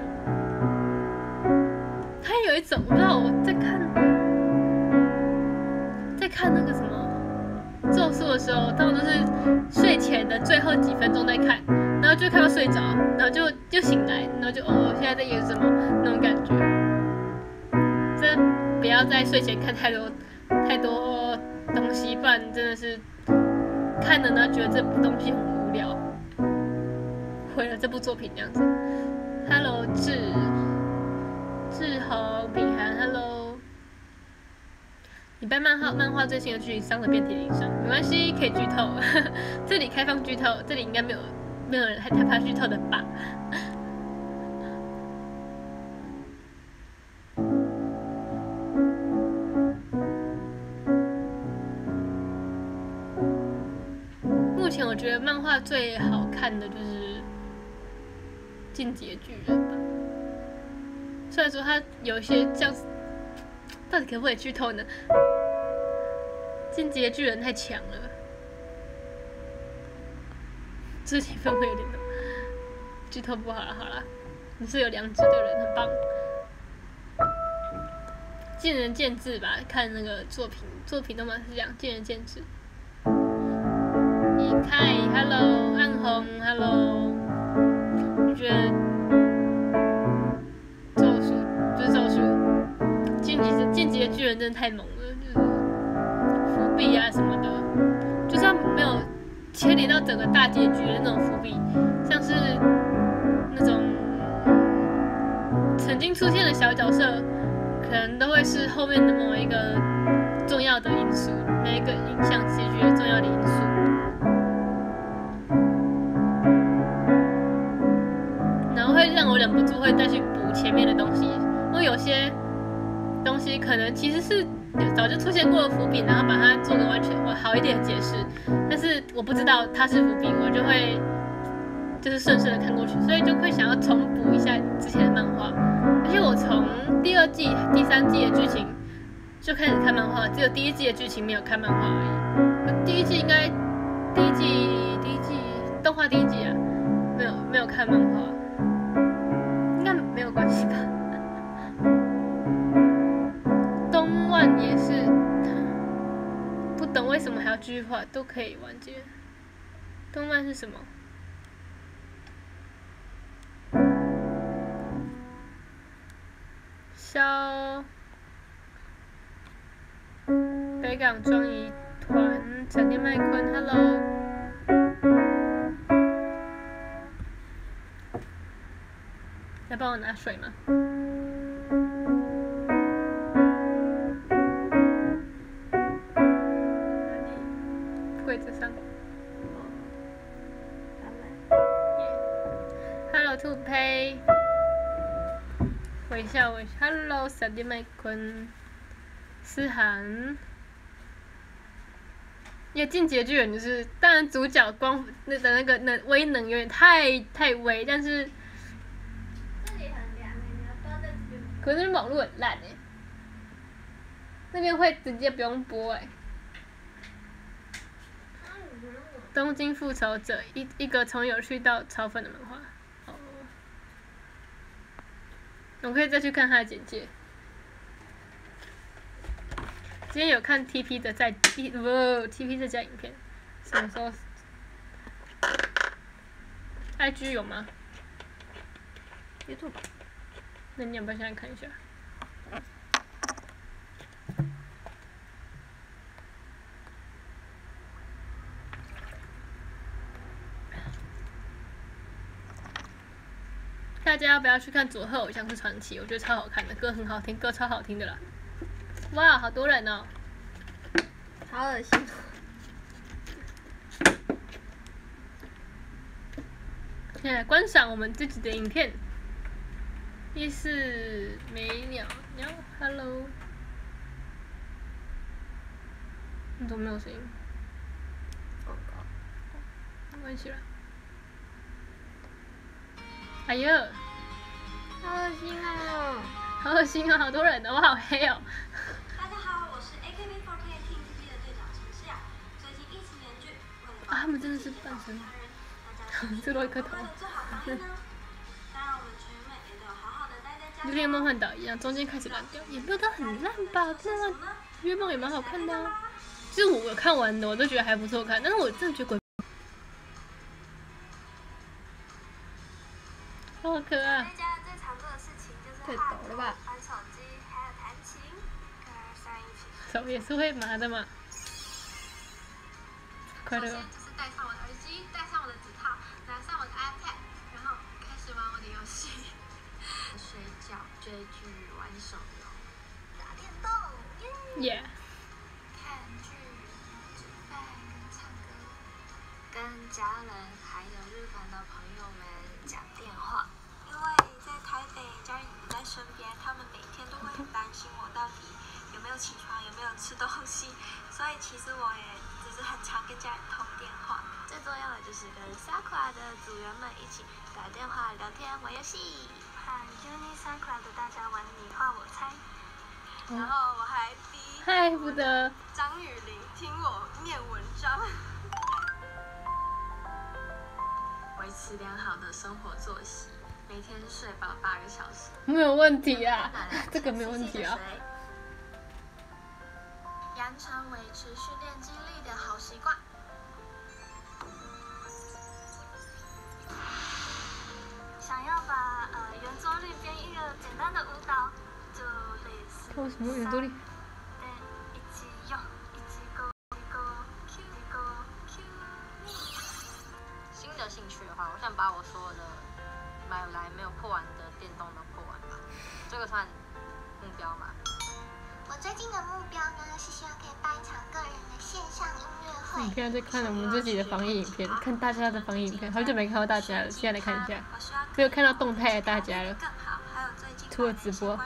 他有一种，我不知道我在看。在看那个什么咒术的时候，他们都是睡前的最后几分钟在看，然后就看到睡着，然后就就醒来，然后就哦，现在在演什么那种感觉。真不要在睡前看太多太多东西，不然真的是看了呢，觉得这部东西很无聊，毁了这部作品这样子。Hello， 志志豪平涵 ，Hello。你被漫画漫画最新的剧情伤了遍体鳞伤，没关系，可以剧透。这里开放剧透，这里应该没有没有人害怕剧透的吧？目前我觉得漫画最好看的就是《进击的巨人》吧，虽然说它有一些这样子。到底可不可以剧透呢？进击的巨人太强了，肢体氛围有点浓，剧透不好了，好啦，你是有良知的人，很棒。见仁见智吧，看那个作品，作品都嘛是这样，见仁见智。一开 ，Hello， 暗红 ，Hello， 我觉得咒术就是咒术。进击的进击的巨人真的太猛了，就是伏笔啊什么的，就算没有牵连到整个大结局的那种伏笔，像是那种曾经出现的小角色，可能都会是后面的某一个重要的因素，那一个影响结局的重要的因素。然后会让我忍不住会再去补前面的东西，因为有些东西可能其实是早就出现过的伏笔，然后把它做个完全好一点的解释，但是我不知道它是伏笔，我就会就是顺顺的看过去，所以就会想要重补一下之前的漫画。而且我从第二季、第三季的剧情就开始看漫画，只有第一季的剧情没有看漫画而已。我第一季应该第一季第一季动画第一季啊，没有没有看漫画，应该没有关系吧。东万也是，不懂为什么还要继续画，都可以完结。东万是什么？ 北港庄仪团闪电麦昆 ，Hello。来帮我拿水吗？柜子上。Hello， 兔胚。微笑微笑 ，Hello， 闪电麦昆。思涵。因为进阶巨人就是，当然主角光那的那个能威能有点太太威，但是。可是网络很烂哎、欸，那边会直接不用播哎、欸。东京复仇者一一个从有趣到嘲讽的漫画。哦。我可以再去看他的简介。今天有看 T P 的在 T 哇 T P 在加影片，什么时候 ？I G 有吗 ？YouTube。 那你要不要现在看一下？大家要不要去看《佐贺偶像是传奇》？我觉得超好看的，歌很好听，歌超好听的啦。哇，好多人哦！ 好恶心。 现在观赏我们自己的影片。一是美鸟鸟 ，Hello。你怎么没有声音？没关系啦。哎呀！ 好恶心哦！ 好恶心哦，好多人哦，我好黑哦。 大家好，我是 A K B 四 K Team T P 的队长陈诗雅。最近疫情严峻，为了啊，他们真的是半身。最多一颗头。就跟梦幻岛一样，中间开始烂掉，也没有到很烂吧？那月梦也蛮好看的啊。其实我有看完的，我都觉得还不错看，但是我真的觉得鬼。好可爱。 在家最常做的事情就是画图、玩手机，还有弹琴，跟上一起。 手也是会麻的嘛。快乐。 首先就是戴上我的耳机，戴上我的指套，拿上我的 iPad， 然后开始玩我的游戏。睡觉、追剧、玩手游、打电动， 耶。 看剧、吃饭跟唱歌，跟家人还有日本的朋友们讲电话。因为在台北，家人也不在身边，他们每天都会很担心我到底有没有起床，有没有吃东西，所以其实我也只是很常跟家人通电话。最重要的就是跟 Sakura 的组员们一起打电话聊天、玩游戏，和 Uni Sakura 的大家玩你画我猜。然后我还逼嗨不得张雨玲听我念文章。维持良好的生活作息，每天睡饱八个小时。 没有问题啊，这个没有问题啊。 养成维持训练肌力的好习惯。想要把呃圆周率编一个简单的舞蹈，就类似。 为什么圆周率？ 对，一起用，一起 go go Q go Q。新的兴趣的话，我想把我所有的买来没有破完的电动都破完吧，这个算目标吗？我最近的目标呢是希望可以办一场个人的线上音乐会。 你现在在看我们自己的防疫影片，看大家的防疫影片，好久没看到大家了，现在来看一下，没有看到动态的大家了。除了直播。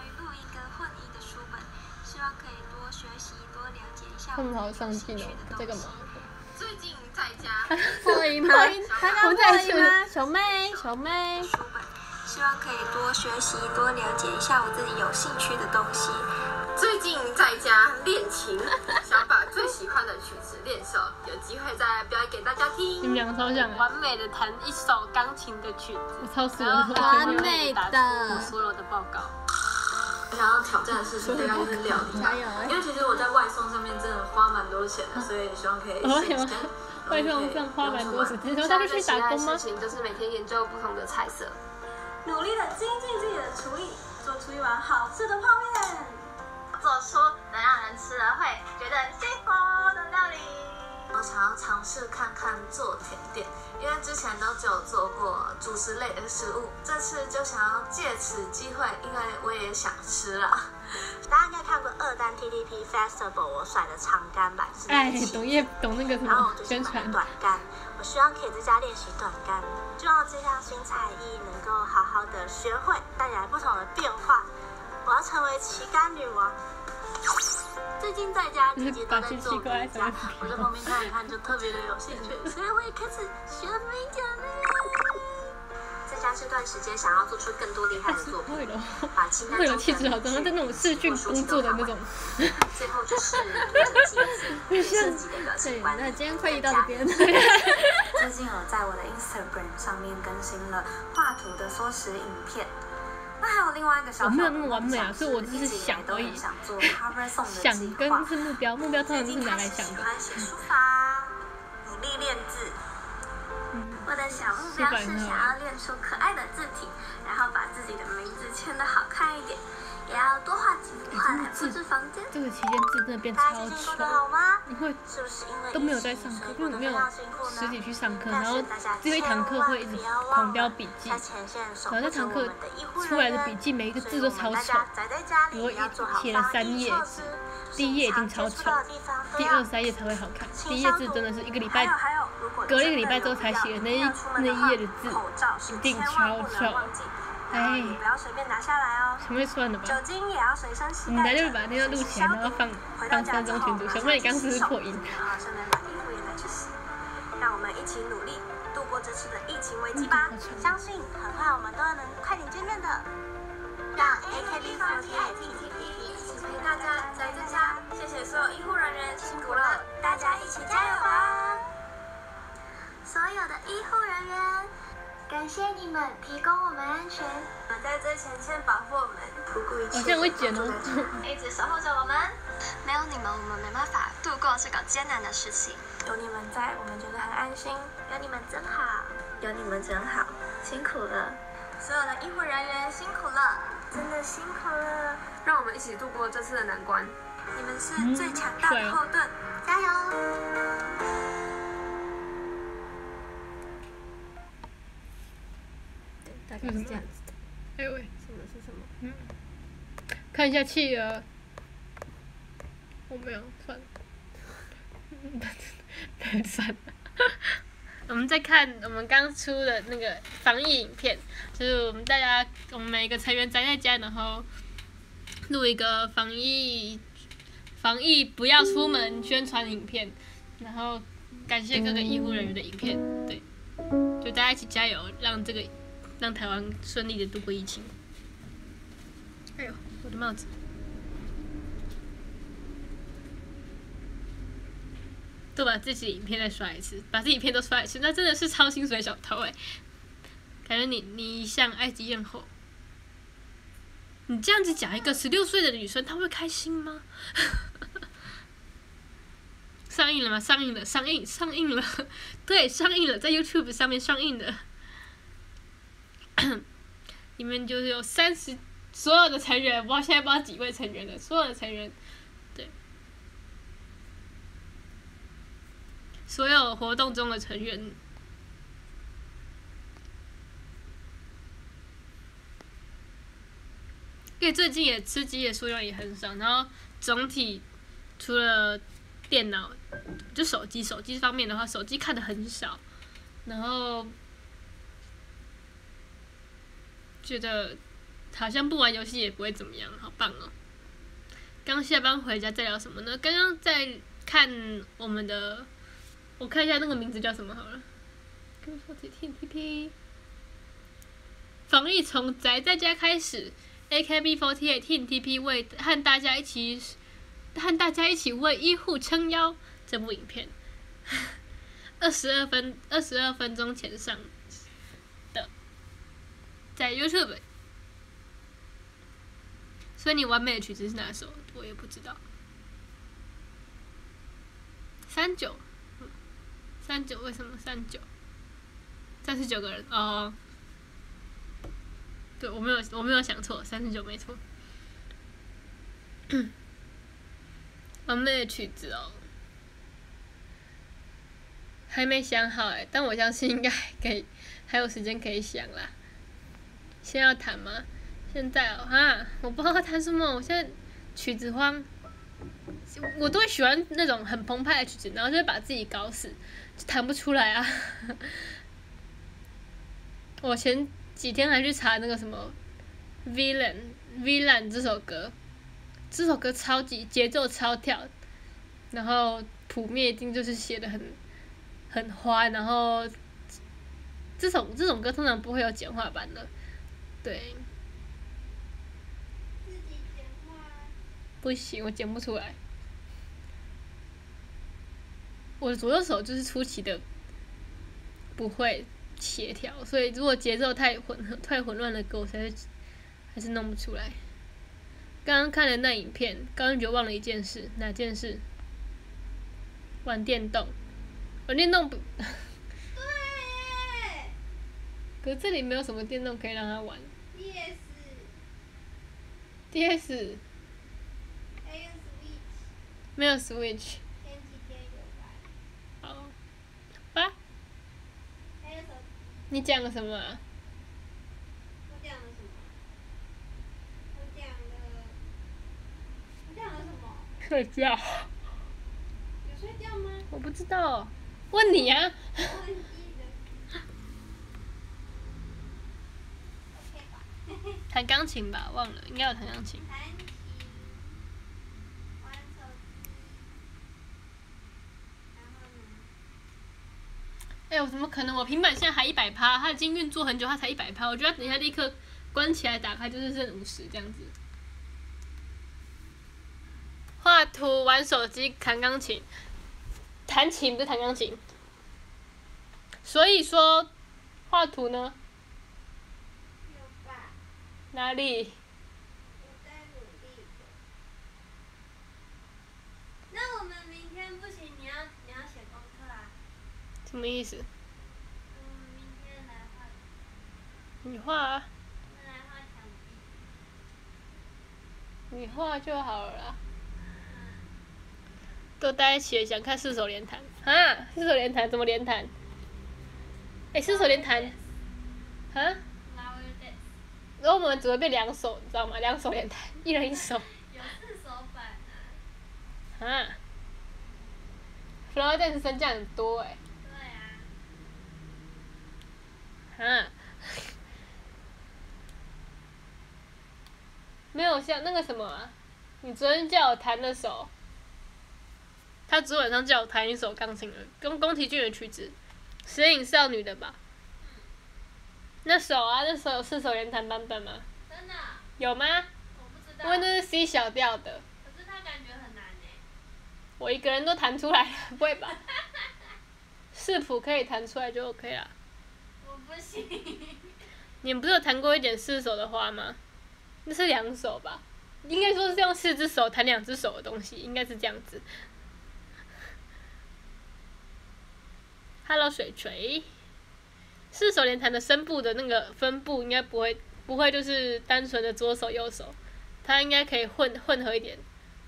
他们好上进哦，在干嘛？ 最近在家破音吗？刚刚破音吗？小妹，小妹。 希望可以多学习，多了解一下我自己有兴趣的东西。最近在家练琴，想把最喜欢的曲子练熟，有机会再表演给大家听。 你们两个超像的。 完美的弹一首钢琴的曲子， 我超适合。 完美的。 我所有的报告。想要挑战的事情大概就是料理，因为其实我在外送上面真的花蛮多钱的，所以希望可以省钱。 外送上花蛮多钱，你说他就去打工吗？ 事情就是每天研究不同的菜色，努力的精进自己的厨艺，做出一碗好吃的泡面。 做出能让人吃了会觉得很幸福的料理。我想要尝试看看做甜点，因为之前都只有做过主食类的食物，这次就想要借此机会，因为我也想吃啦。大家应该看过二单 T T P Festival 我甩的长杆吧？ 哎，懂也懂那个什么宣传。 短杆，我希望可以在家练习短杆，希望这项新才艺能够好好的学会，带来不同的变化。我要成为旗杆女王。最近在家姐姐都在做瑜伽，我在旁边看一看就特别的有兴趣，所以我也开始学美甲了。在家这段时间，想要做出更多厉害的作品，把清单中的气质好像在那种视讯工作的那种。 最后就是对自己的表情观。 那今天会议到这边。 最近有在我的 Instagram 上面更新了画图的缩时影片。那还有另外一个小我没有那么完美啊，所以我只是想而已。 想做 cover song 的想跟是目标，目标通常就是拿来想的。 喜欢写书法，努力练字。我的小目标是想要练出可爱的字体，然后把自己的名字签得好看一点，也要多画几幅画来布置房间。 这个期间字真的变超丑，你会都没有在上课，因为没有实体去上课，然后只有一堂课会一直狂标笔记，然后那堂课出来的笔记每一个字都超丑，比如写了三页纸，第一页已经超丑，第二三页才会好看，第一页字真的是一个礼拜。隔了一个礼拜之后才写的那一那一页的字，一定超丑。哎，什么会算的吧？你来就把那个录起来，然后放放三张群组。小妹，你刚是不是破音？ 让我们一起努力度过这次的疫情危机吧！相信很快我们都能快点见面的。让 A K B 四十八 T T P 一起陪大家宅在家。谢谢所有医护人员辛苦了，大家一起加油吧！所有的医护人员，感谢你们提供我们安全，你们在最前线保护我们，不顾一切， 好像会剪哦， 一直守护着我们。没有你们，我们没办法度过这个艰难的事情。有你们在，我们觉得很安心。有你们真好，有你们真好，辛苦了，所有的医护人员辛苦了，真的辛苦了。 让我们一起度过这次的难关。 你们是最强大的后盾，加油！大概是这样子的。 哎喂， 什么是什么？ 嗯，看一下企鹅。我没有，算了。算了。我们在看我们刚出的那个防疫影片，就是我们大家我们每个成员宅在家，然后录一个防疫防疫不要出门宣传影片，然后感谢各个医护人员的影片，对，就大家一起加油，让这个。让台湾顺利的度过疫情。哎呦，我的帽子！都把自己的影片再刷一次，把自己影片都刷一次，那真的是超薪水小偷哎！感觉你你像埃及艳后，你这样子讲一个十六岁的女生，她会开心吗？上映了吗？上映了，上映上映了，对，上映了，在 YouTube 上面上映的。里面就是有三十所有的成员，我现在不知道几位成员了，所有的成员，对，所有活动中的成员，因为最近也吃鸡的数量也很少，然后总体除了电脑，就手机手机方面的话，手机看的很少，然后。觉得好像不玩游戏也不会怎么样，好棒哦！刚下班回家在聊什么呢？刚刚在看我们的，我看一下那个名字叫什么好了。跟我说 T T P， 防疫从宅在家开始 ，A K B 四十八 T T P 为和大家一起和大家一起为医护撑腰这部影片，二十二分二十二分钟前上。在 YouTube， 所以你完美的曲子是哪首？我也不知道。三九，三九为什么三九？三十九个人哦。对，我没有，我没有想错，三十九没错。 完美的曲子哦，还没想好哎，但我相信应该可以，还有时间可以想啦。先要弹吗？现在哦，哈，我不知道要弹什么，我现在曲子荒。我都会喜欢那种很澎湃的曲子，然后就会把自己搞死，就弹不出来啊。我前几天还去查那个什么《Villain》《Villain》这首歌，这首歌超级节奏超跳，然后谱面一定就是写的很很花，然后这种这种歌通常不会有简化版的，对。 自己简化。 不行，我剪不出来。我的左右手就是出奇的不会协调，所以如果节奏太混太混乱的歌，我才是还是弄不出来。刚刚看了那影片，刚刚觉得忘了一件事，哪件事？玩电动，玩电动不？ 对。 可是这里没有什么电动可以让他玩。 D S。 D S。 还有 Switch。 没有 Switch。 前几天有玩。 好。吧。 还有手机。 你讲了什么啊？ 我讲了什么？我讲了。我讲了什么？ 睡觉。 有睡觉吗？ 我不知道，问你啊。 忘记了。OK 吧。 弹钢琴吧，忘了，应该有弹钢琴。 弹琴。玩手机。然后呢？ 哎、欸，我怎么可能？我平板现在还一百趴，它已经运作很久，它才一百趴。我觉得等一下立刻关起来打开就是剩五十这样子。画图、玩手机、弹钢琴，弹琴不是弹钢琴。所以说，画图呢？ 有吧。 哪里？ 我在努力的。那我们明天不行，你要你要写功课啊。 什么意思？ 我们明天来画。 你画啊。 我们来画墙壁。 你画就好了啦。都待一起了，想看四手联弹啊？四手联弹怎么联弹？哎、欸，四手联弹，啊？然后我们只会变两手，你知道吗？两手联弹，一人一手。 有四手版啊。啊 ？Flower Dance 升降很多哎、 欸。对啊。 啊。没有像那个什么啊，你昨天叫我弹的手。他昨晚上叫我弹一首钢琴的，跟宫崎骏的曲子，《神隐少女》的吧？那首啊，那首有四手联弹版本吗？ 真的？ 有吗？ 我不知道。 因为那是 C 小调的。 可是他感觉很难诶。 我一个人都弹出来了，不会吧？视谱可以弹出来就 OK 啦。 我不行。 你们不是有弹过一点四手的花吗？那是两手吧？应该说是用四只手弹两只手的东西，应该是这样子。Hello 水锤，四手联弹的声部的那个分布应该不会不会就是单纯的左手右手，它应该可以混混合一点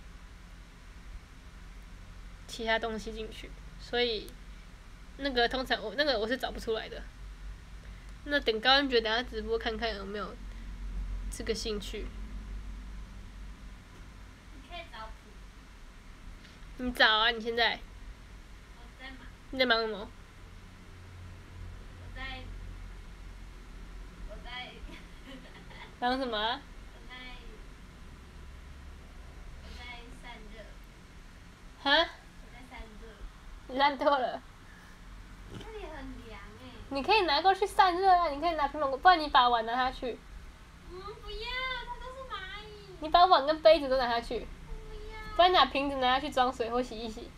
其他东西进去，所以那个通常我那个我是找不出来的。那等高恩觉等下直播看看有没有这个兴趣。 你可以找谱。 你找啊！你现在。 我在忙。 你在忙什么？ 我在。我在。 忙什么、啊？ 我在。我在散热。 哈？ 我在散热。 你烂透了。 这里很凉诶、欸。 你可以拿过去散热啊！你可以拿平板，不然你把碗拿下去。 嗯，不要，它都是蚂蚁。 你把碗跟杯子都拿下去。 不要。 不然拿瓶子拿下去装水或洗一洗。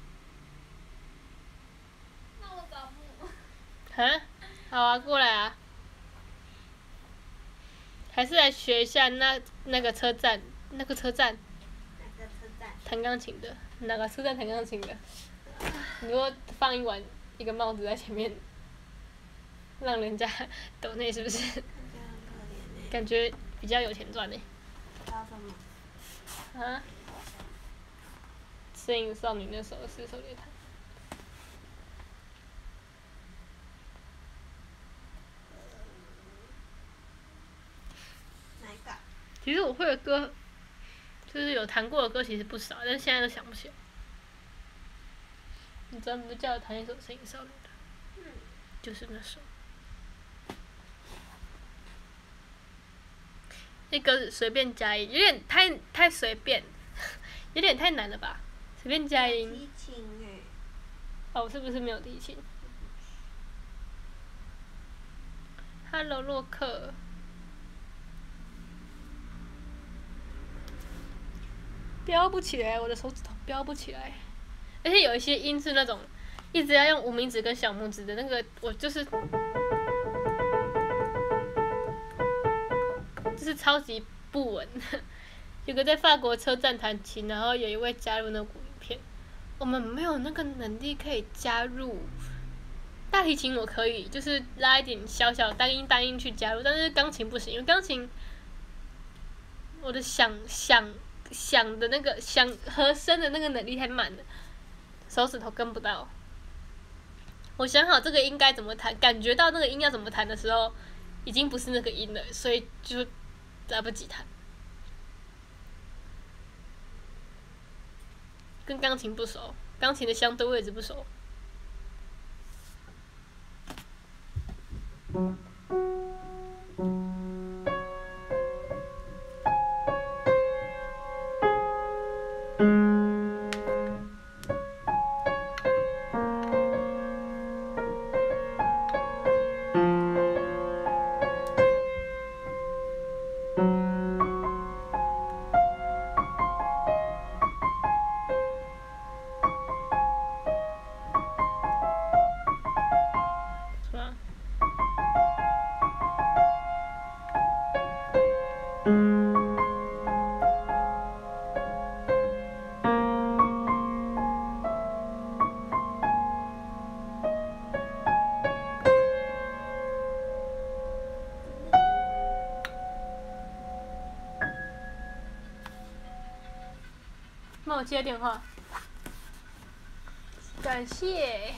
那我找不。 哈？好啊，过来啊。还是来学一下那那个车站，那个车站。 哪个车站？ 弹钢琴的，哪个车站弹钢琴的？你如果放一碗一个帽子在前面，让人家抖内是不是？感觉比较有钱赚呢。 找什么？ 啊？ 身影少女那首的四手联弹。 哪一个？ 其实我会的歌，就是有弹过的歌其实不少，但是现在都想不起来。你专门叫我弹一首《身影少女》的， 嗯， 就是那首。那歌随便加音，有点太太随便，有点太难了吧？随便加音。 提琴诶。 哦，我是不是没有提琴 ？Hello， 洛克。标不起来，我的手指头标不起来，而且有一些音是那种一直要用无名指跟小拇指的那个，我就是就是超级不稳。有个在法国车站弹琴，然后有一位加入那股影片，我们没有那个能力可以加入。大提琴我可以，就是拉一点小小单音单音去加入，但是钢琴不行，因为钢琴我的想想。想的那个想和声的那个能力太慢了，手指头跟不到。我想好这个音该怎么弹，感觉到那个音要怎么弹的时候，已经不是那个音了，所以就来不及弹。跟钢琴不熟，钢琴的相对位置不熟。帮我接电话，感谢。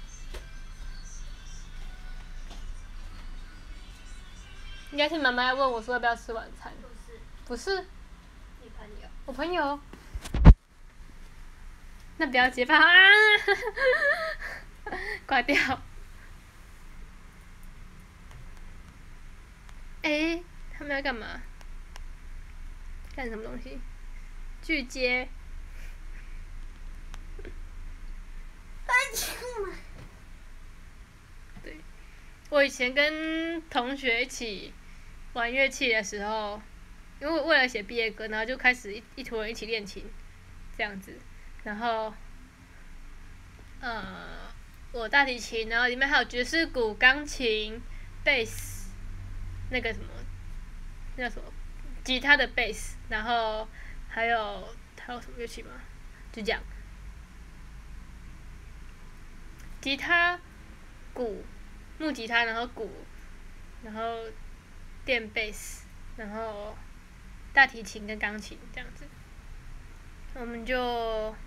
应该是妈妈要问我说要不要吃晚餐。不是。不是。 你朋友。 我朋友。那不要接吧啊！挂掉。哎、欸，他们要干嘛？干什么东西？拒接。对，我以前跟同学一起玩乐器的时候，因为为了写毕业歌，然后就开始一一坨人一起练琴，这样子，然后，呃，我大提琴，然后里面还有爵士鼓、钢琴、贝斯，那个什么，那叫什么，吉他的贝斯，然后还有还有什么乐器吗？就这样。吉他、鼓、木吉他，然后鼓，然后电贝斯，然后大提琴跟钢琴这样子，我们就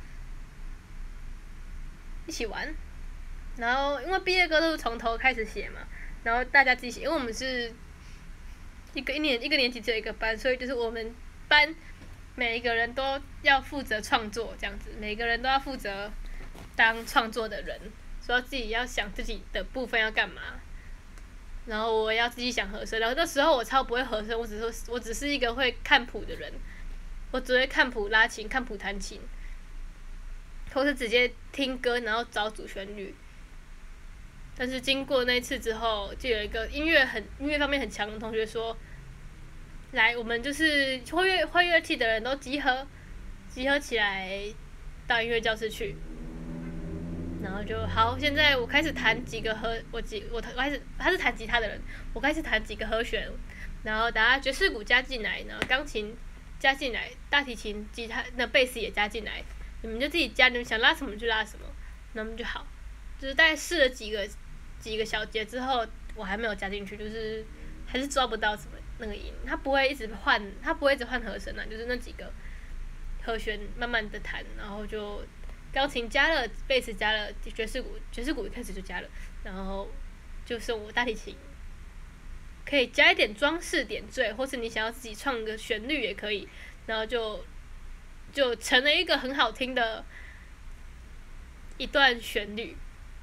一起玩。然后因为毕业歌都是从头开始写嘛，然后大家自己写，因为我们是一个一年一个年级只有一个班，所以就是我们班每一个人都要负责创作这样子，每个人都要负责当创作的人，说自己要想自己的部分要干嘛，然后我要自己想和声。然后那时候我超不会和声，我只是我只是一个会看谱的人，我只会看谱拉琴、看谱弹琴，或是直接听歌然后找主旋律。但是经过那次之后，就有一个音乐很音乐方面很强的同学说，来，我们就是会乐会乐器的人都集合，集合起来到音乐教室去。然后就好，现在我开始弹几个和我几我我开始他是弹吉他的人，我开始弹几个和弦，然后把爵士鼓加进来，然后钢琴加进来，大提琴、吉他那贝斯也加进来，你们就自己加，你们想拉什么就拉什么，那么就好。就是大概试了几个几个小节之后，我还没有加进去，就是还是抓不到什么那个音，它不会一直换，它不会一直换和声啊，就是那几个和弦慢慢的弹，然后就钢琴加了，贝斯加了，爵士鼓爵士鼓一开始就加了，然后就剩我大提琴，可以加一点装饰点缀，或是你想要自己创个旋律也可以，然后就就成了一个很好听的一段旋律。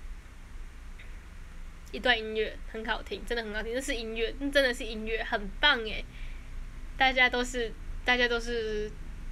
一段音乐很好听，真的很好听，这是音乐，真的是音乐，很棒诶！大家都是，大家都是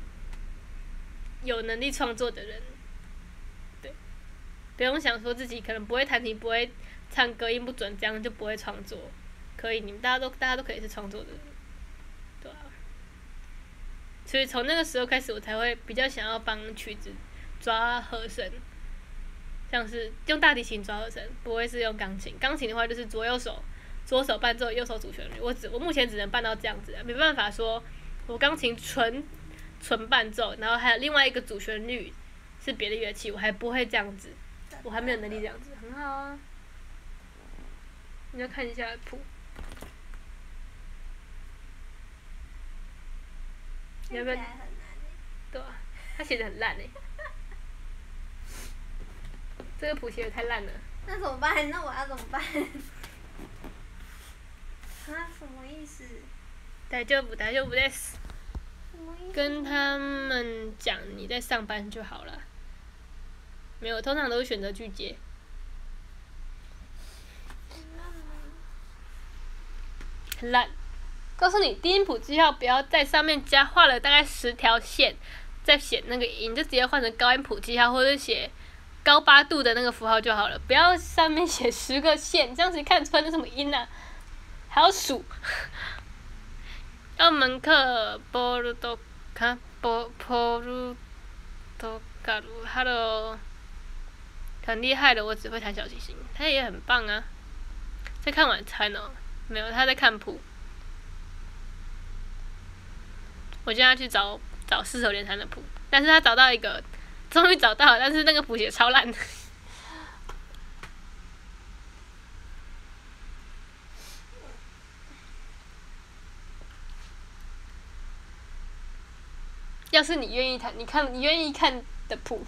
有能力创作的人，对，不用想说自己可能不会弹琴、不会唱歌、音不准，这样就不会创作。可以，你们大家都大家都可以是创作的人，对啊。所以从那个时候开始，我才会比较想要帮曲子抓和声。像是用大提琴抓和声，不会是用钢琴。钢琴的话就是左右手，左手伴奏，右手主旋律。我只我目前只能办到这样子，没办法说，我钢琴纯纯伴奏，然后还有另外一个主旋律是别的乐器，我还不会这样子，我还没有能力这样子，很好啊。你要看一下谱，你要不要？对啊，他写的很烂诶。这个谱写的太烂了。 那怎么办？那我要怎么办？啊，什么意思？ 大丈夫大丈夫です。跟他们讲你在上班就好了。没有，通常都是选择拒接。很烂。告诉你，低音谱记号不要在上面加画了大概十条线，再写那个音，就直接换成高音谱记号，或者写高八度的那个符号就好了，不要上面写十个线，这样子看出来那什么音啊？还要数。澳门课波鲁多卡波波鲁多卡鲁，Hello， 很厉害的，我只会弹小提琴，他也很棒啊。在看晚餐哦，没有，他在看谱。我现在去找找四手联弹的谱，但是他找到一个。终于找到了，但是那个谱写超烂的。要是你愿意弹，你看你愿意看的谱。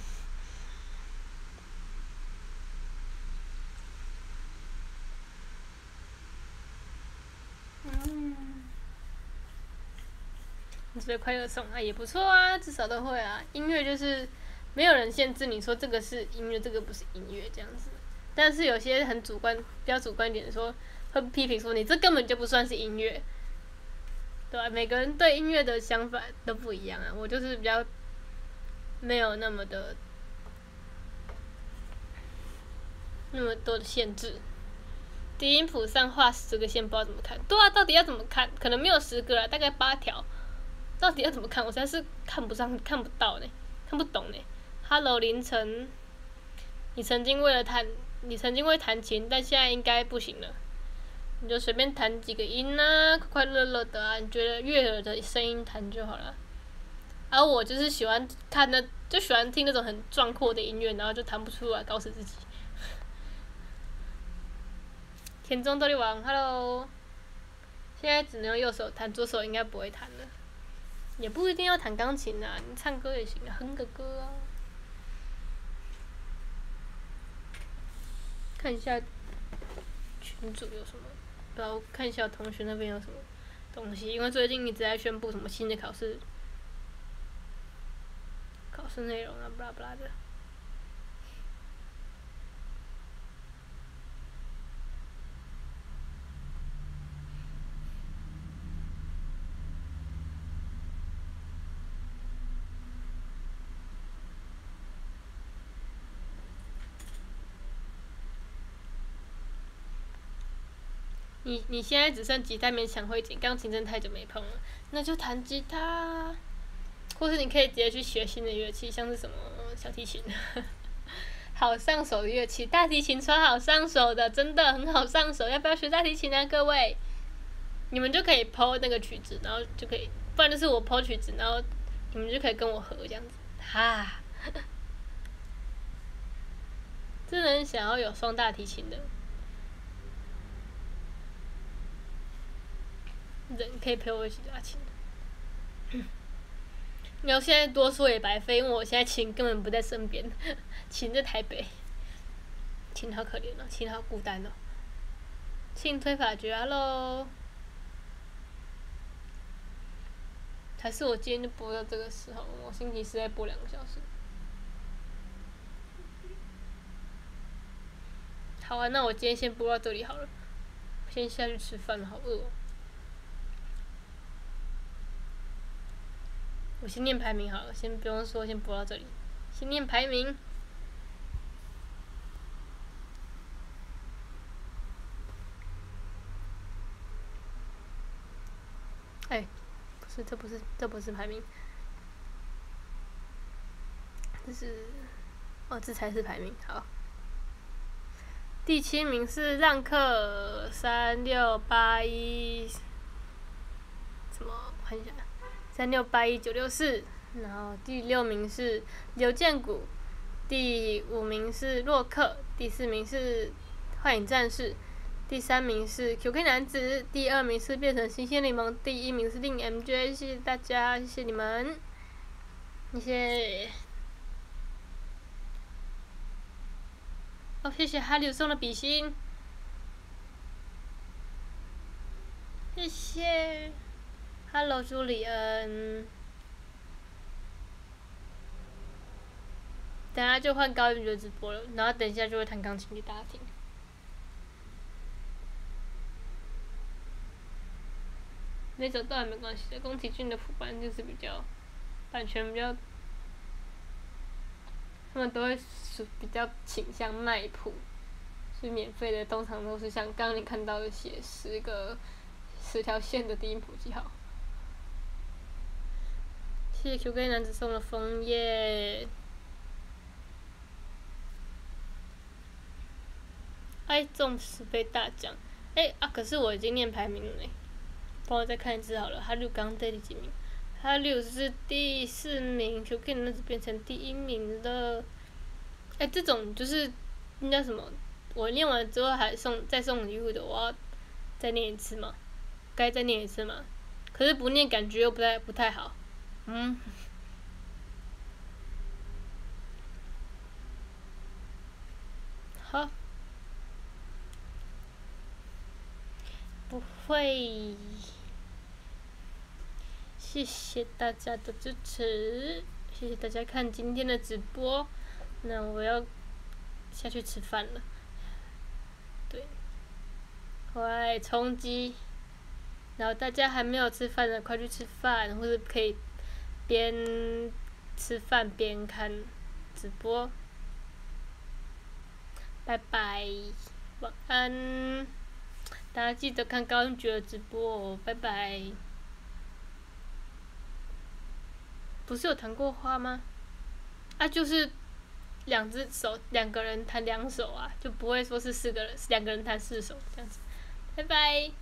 嗯。你觉得快乐颂啊也不错啊，至少都会啊。音乐就是。没有人限制你说这个是音乐，这个不是音乐这样子，但是有些很主观、比较主观一点的说，会批评说你这根本就不算是音乐，对吧？每个人对音乐的想法都不一样啊。我就是比较没有那么的那么多的限制。低音谱上画十个线，不知道怎么看。对啊，到底要怎么看？可能没有十个啦，大概八条。到底要怎么看？我实在是看不上、看不到呢，看不懂呢。Hello， 凌晨，你曾经为了弹，你曾经会弹琴，但现在应该不行了。你就随便弹几个音啊，快快乐乐的啊，你觉得悦耳的声音弹就好了。而我就是喜欢看那，就喜欢听那种很壮阔的音乐，然后就弹不出来，搞死自己。田中斗力王 ，Hello， 现在只能用右手弹，左手应该不会弹了。也不一定要弹钢琴啊，你唱歌也行啊，哼个歌啊。看一下群组有什么，然后看一下同学那边有什么东西，因为最近一直在宣布什么新的考试，考试内容啊，巴拉巴拉的。你你现在只剩吉他勉强会弹，钢琴真的太久没碰了，那就弹吉他，或是你可以直接去学新的乐器，像是什么小提琴，好上手的乐器，大提琴超好上手的，真的很好上手，要不要学大提琴啊，各位？你们就可以 po 那个曲子，然后就可以，不然就是我 po 曲子，然后你们就可以跟我合这样子，哈，真的很想要有双大提琴的。人可以陪我一起拉琴。 然后现在多说也白费，因为我现在琴根本不在身边，琴在台北，琴好可怜哦，琴好孤单哦。请推法诀喽！还是我今天就播到这个时候，我星期四再播两个小时。好啊，那我今天先播到这里好了，先下去吃饭了，好饿哦。我先念排名好了，先不用说，先播到这里，先念排名。哎，不是，这不是，这不是排名，这是，哦，这才是排名。好，第七名是让客三六八一，什么？我看一下，三六八一九六四。然后第六名是刘建谷，第五名是洛克，第四名是幻影战士，第三名是 Q K 男子，第二名是变成新鲜联盟，第一名是令 M J， 谢谢大家，谢谢你们，谢谢。哦，谢谢哈利送的笔芯，谢谢。Hello， 朱里恩。等下就换高云觉直播了，然后等一下就会弹钢琴给大家听。那首倒也没关系的，宫崎骏的谱版就是比较版权比较，他们都会比较倾向卖谱，所以免费的通常都是像刚刚你看到的写十个十条线的低音谱记号。谢谢 Q K 男子送的枫叶。哎，中十倍大奖！哎啊，可是我已经念排名了呢，帮我再看一次好了。哈六刚在第几名？哈六是第四名 ，Q K 那只变成第一名了。哎，这种就是那叫什么？我念完之后还送再送礼物的，我要再念一次吗？该再念一次吗？可是不念感觉又不太不太好。嗯。好。不会，谢谢大家的支持，谢谢大家看今天的直播。那我要下去吃饭了，对，我来充饥。然后大家还没有吃饭的，快去吃饭，或者可以边吃饭边看直播。拜拜，晚安。大家记得看高音觉的直播哦，拜拜。不是有弹过花吗？啊，就是两只手，两个人弹两首啊，就不会说是四个人，两个人弹四首这样子。拜拜。